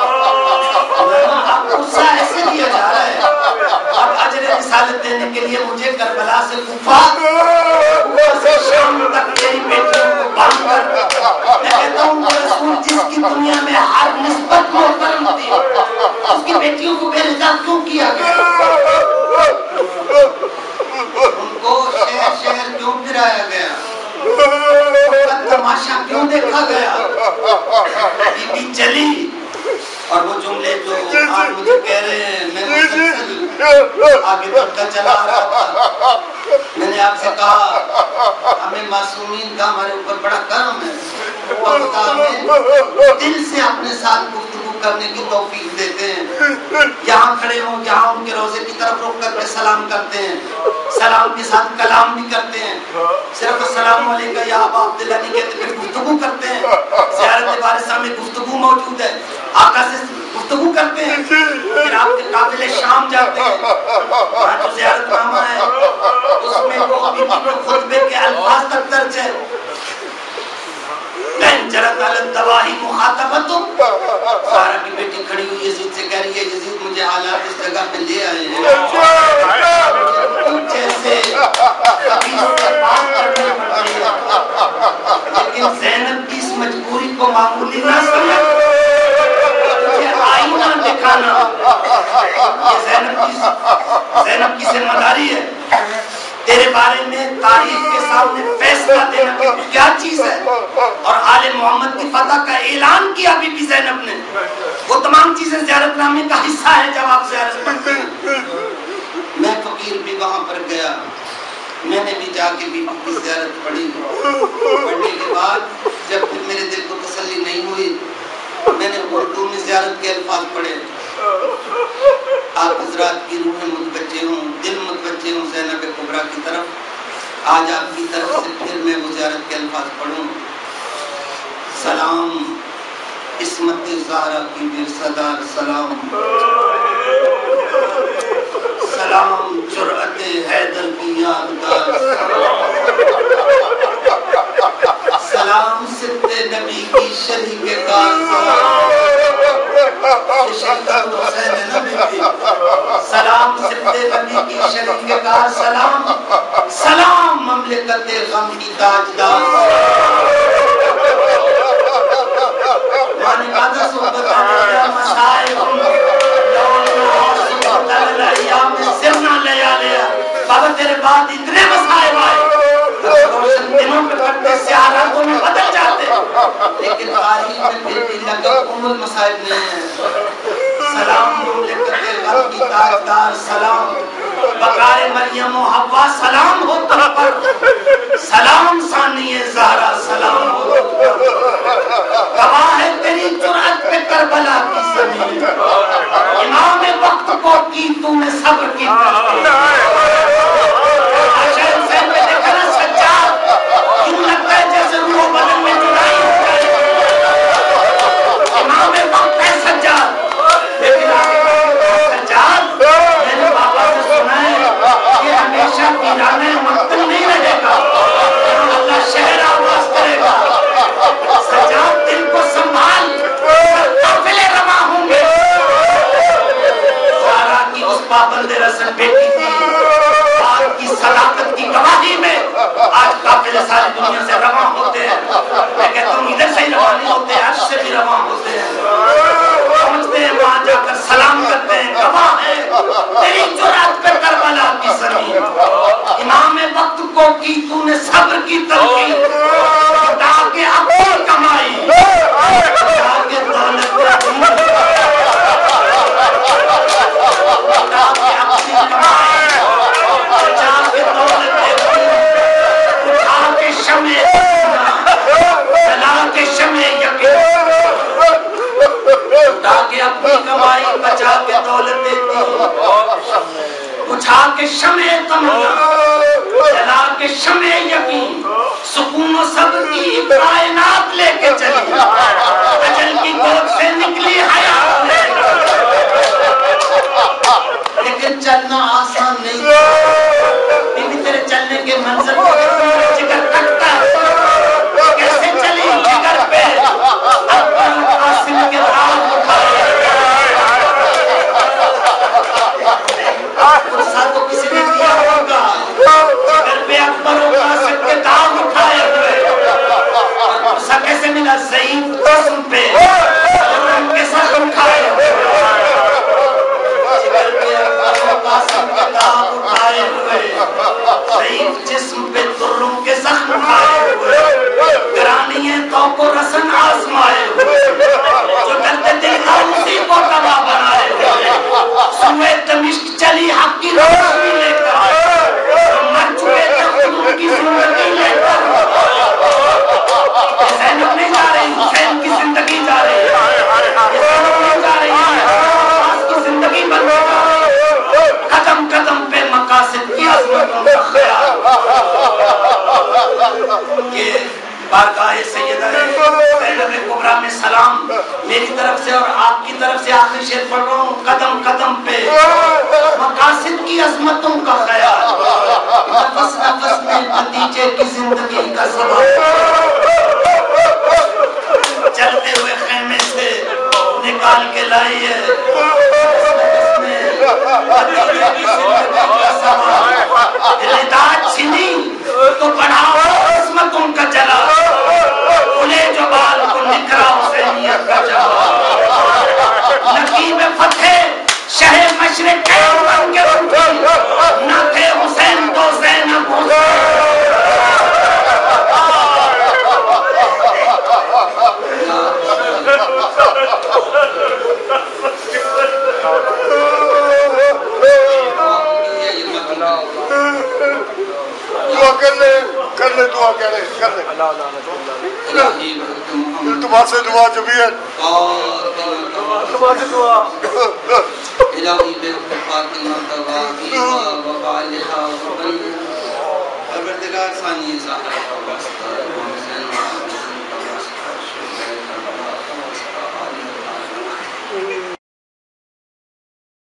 اب غصہ ایسے دیا جا رہا ہے, اب اجر رسالت دینے کے لیے مجھے کربلا سے کوفہ سے شام تک میری بیٹیوں کو باندھ کر, میں کہتا ہوں وہ رسول جس کی دنیا میں ہر نسبت محترم تھی, اس کی بیٹیوں کو بے رضا کیوں کیا گیا, ان کو شہر شہر کیوں پھرایا گیا, تماشا کیوں دیکھا گیا. بی بی چلی اور وہ جملے جو آپ مجھے کہہ رہے ہیں میں مسلسل آگے بڑھتا چلا رہا تھا. میں نے آپ سے کہا ہمیں معصومین کا ہمارے اوپر بڑا کرم ہے, خدا ہمیں دل سے اپنے ساتھ گفتگو کرنے کی توفیق دیتے ہیں. یہاں کھڑے ہوں جہاں ان کے روزے کی طرف رخ کر کے سلام کرتے ہیں, سلام کے ساتھ کلام بھی کرتے ہیں, صرف السلام علیکم یا ابا عبداللہ نہیں کہتے, پھر گفتگو کرتے ہیں. زیارت وارثہ میں گفتگو موجود ہے, آقا سے گفتگو کرتے ہیں. پھر آپ کے قافلے شام جاتے ہیں, وہاں جو زیارت نامہ ہے اس میں وہ ابھی بھی خطبے کے الفاظ تک درج ہے. جرت علی الدواہی مخاطبتم, سارا کی بیٹی کھڑی ہوئی یزید سے کہہ رہی ہے یزید مجھے حالات اس جگہ پہ لے آئے ہیں, جیسے کبھی سے بات کرنے پڑتی ہے, لیکن زینب کی اس مجبوری کو معمولی نہ سمجھ, مجھے آئینہ دکھانا یہ زینب کی زینب کی ذمہ داری ہے. تیرے بارے میں تاریخ کے سامنے فیصلہ دینا کہ کیا چیز ہے, اور آل محمد کی فتح کا اعلان کیا بی بی زینب نے. وہ تمام چیزیں زیارت نامے کا حصہ ہے جب آپ زیارت پڑھتے ہیں. میں فقیر بھی وہاں پر گیا, میں نے بھی جا کے بی بی کی زیارت پڑھی. پڑھنے کے بعد جب پھر میرے دل کو تسلی نہیں ہوئی, میں نے اردو میں زیارت کے الفاظ پڑھے. آپ حضرات کی روحیں متوجہ ہوں, دل متوجہ ہوں زینب کبریٰ کی طرف. آج آپ کی طرف سے پھر میں وہ زیارت کے الفاظ پڑھوں. سلام عصمت زہرا کی ورثہ‌دار سلام, سلام جرأت حیدر کی یادگار سلام سبط نبی کی شریک کار سلام سبط نبی کی شریک کار سلام, سلام مملکت غم کی تاجدار. مانے قادر صحبت آنے مسائب سرنا لیا لیا. بابا تیرے بعد اتنے مسائب آئے, روشن دنوں میں پڑھتے سیاہ راتوں میں بدل جاتے, لیکن تاریخ میں پھر بھی لگا عمر مسائب نہیں ہے. سلام مملکت غم کی تاجدار سلام, بقائے مریم و حوا سلام ہو تم پر, سلام ثانی زہرا سلام ہو تم پر. گواہ ہے تیری جرأت پہ کربلا کی زمین, امام وقت کو کی تو نے صبر کی عاشق حسین پہ دیکھا نا سجاد, کیوں لگتا ہے جیسے روح بدن میں جڑائی ہو جائے. امام وقت ہے سجاد, لیکن سجاد میں نے بابا سے سنا ہے کہ ہمیشہ ویرانے مقتل نہیں رہے گا, اللہ شہر آواز کرے گا. سجاد دل کو سنبھال, قافلے رواں ہوں گے. سارا کی اس پابند رسل بیٹی تھی, جلا کے شمع یقین سکون و صبر کی کائنات لے کے چلی اجل کی گود سے نکلی حیات لے لیکن چلنا آسان نہیں بی بی تیرے چلنے کے منظر کو جگر کٹتا کیسے چلی جگر پہ اکبر قاسم کے داغ اٹھائے فرصہ تو کسی نے دیا ہوگا جگر پہ اکبر قاسم کے داغ اٹھائے ہوئے فرصہ کیسے ملا ضعیف جسم پہ ان کے ساتھ اٹھائے ہوئے جگر پہ اکبر قاسم کے داغ اٹھائے ہوئے ضعیف جسم پہ تروں کے زخم اٹھائے ہوئے گرانی تو کو رسن آزمائے ہوئے جو درد دل کا اسی کو دوا بنائے ہوئے سوئے دمشق چلی حق کی روشنی لے کر مر چکے تخت کی زندگی لے کر زینب نہیں جا رہی حسین کی زندگی جا رہی ہے زینب نہیں جا رہی آس کی زندگی بن جا رہی قدم قدم پہ مقاصد کی عظمتوں کا خیال یہ بارگاہ سیدہ زینب کبریٰ میں سلام میری طرف سے اور آپ کی طرف سے آخری شعر پڑھ رہا ہوں قدم قدم پہ مقاصد کی عظمتوں کا خیال نفس نفس میں بھتیجے کی زندگی کا سبب چلتے ہوئے خیمے سے نکال کے لائی ہے بھتیجے کی زندگی کا سبب رداعت چھنی تو بڑھاؤ عظمتوں کا جلا انہیں جو بال کو نکرا حسینیت کا جواب نقیب فتح شہ مشرق بن کے اٹھی نہ تھے حسین تو زینب حسین دعا کر لے کر لے دعا کر لے کر لے التماس سے دعا جبیت التماس سے دعا الہی بے فاطمہ تواہی و وبالہا وبن پروردگار ثانی ظاہر و واسطہ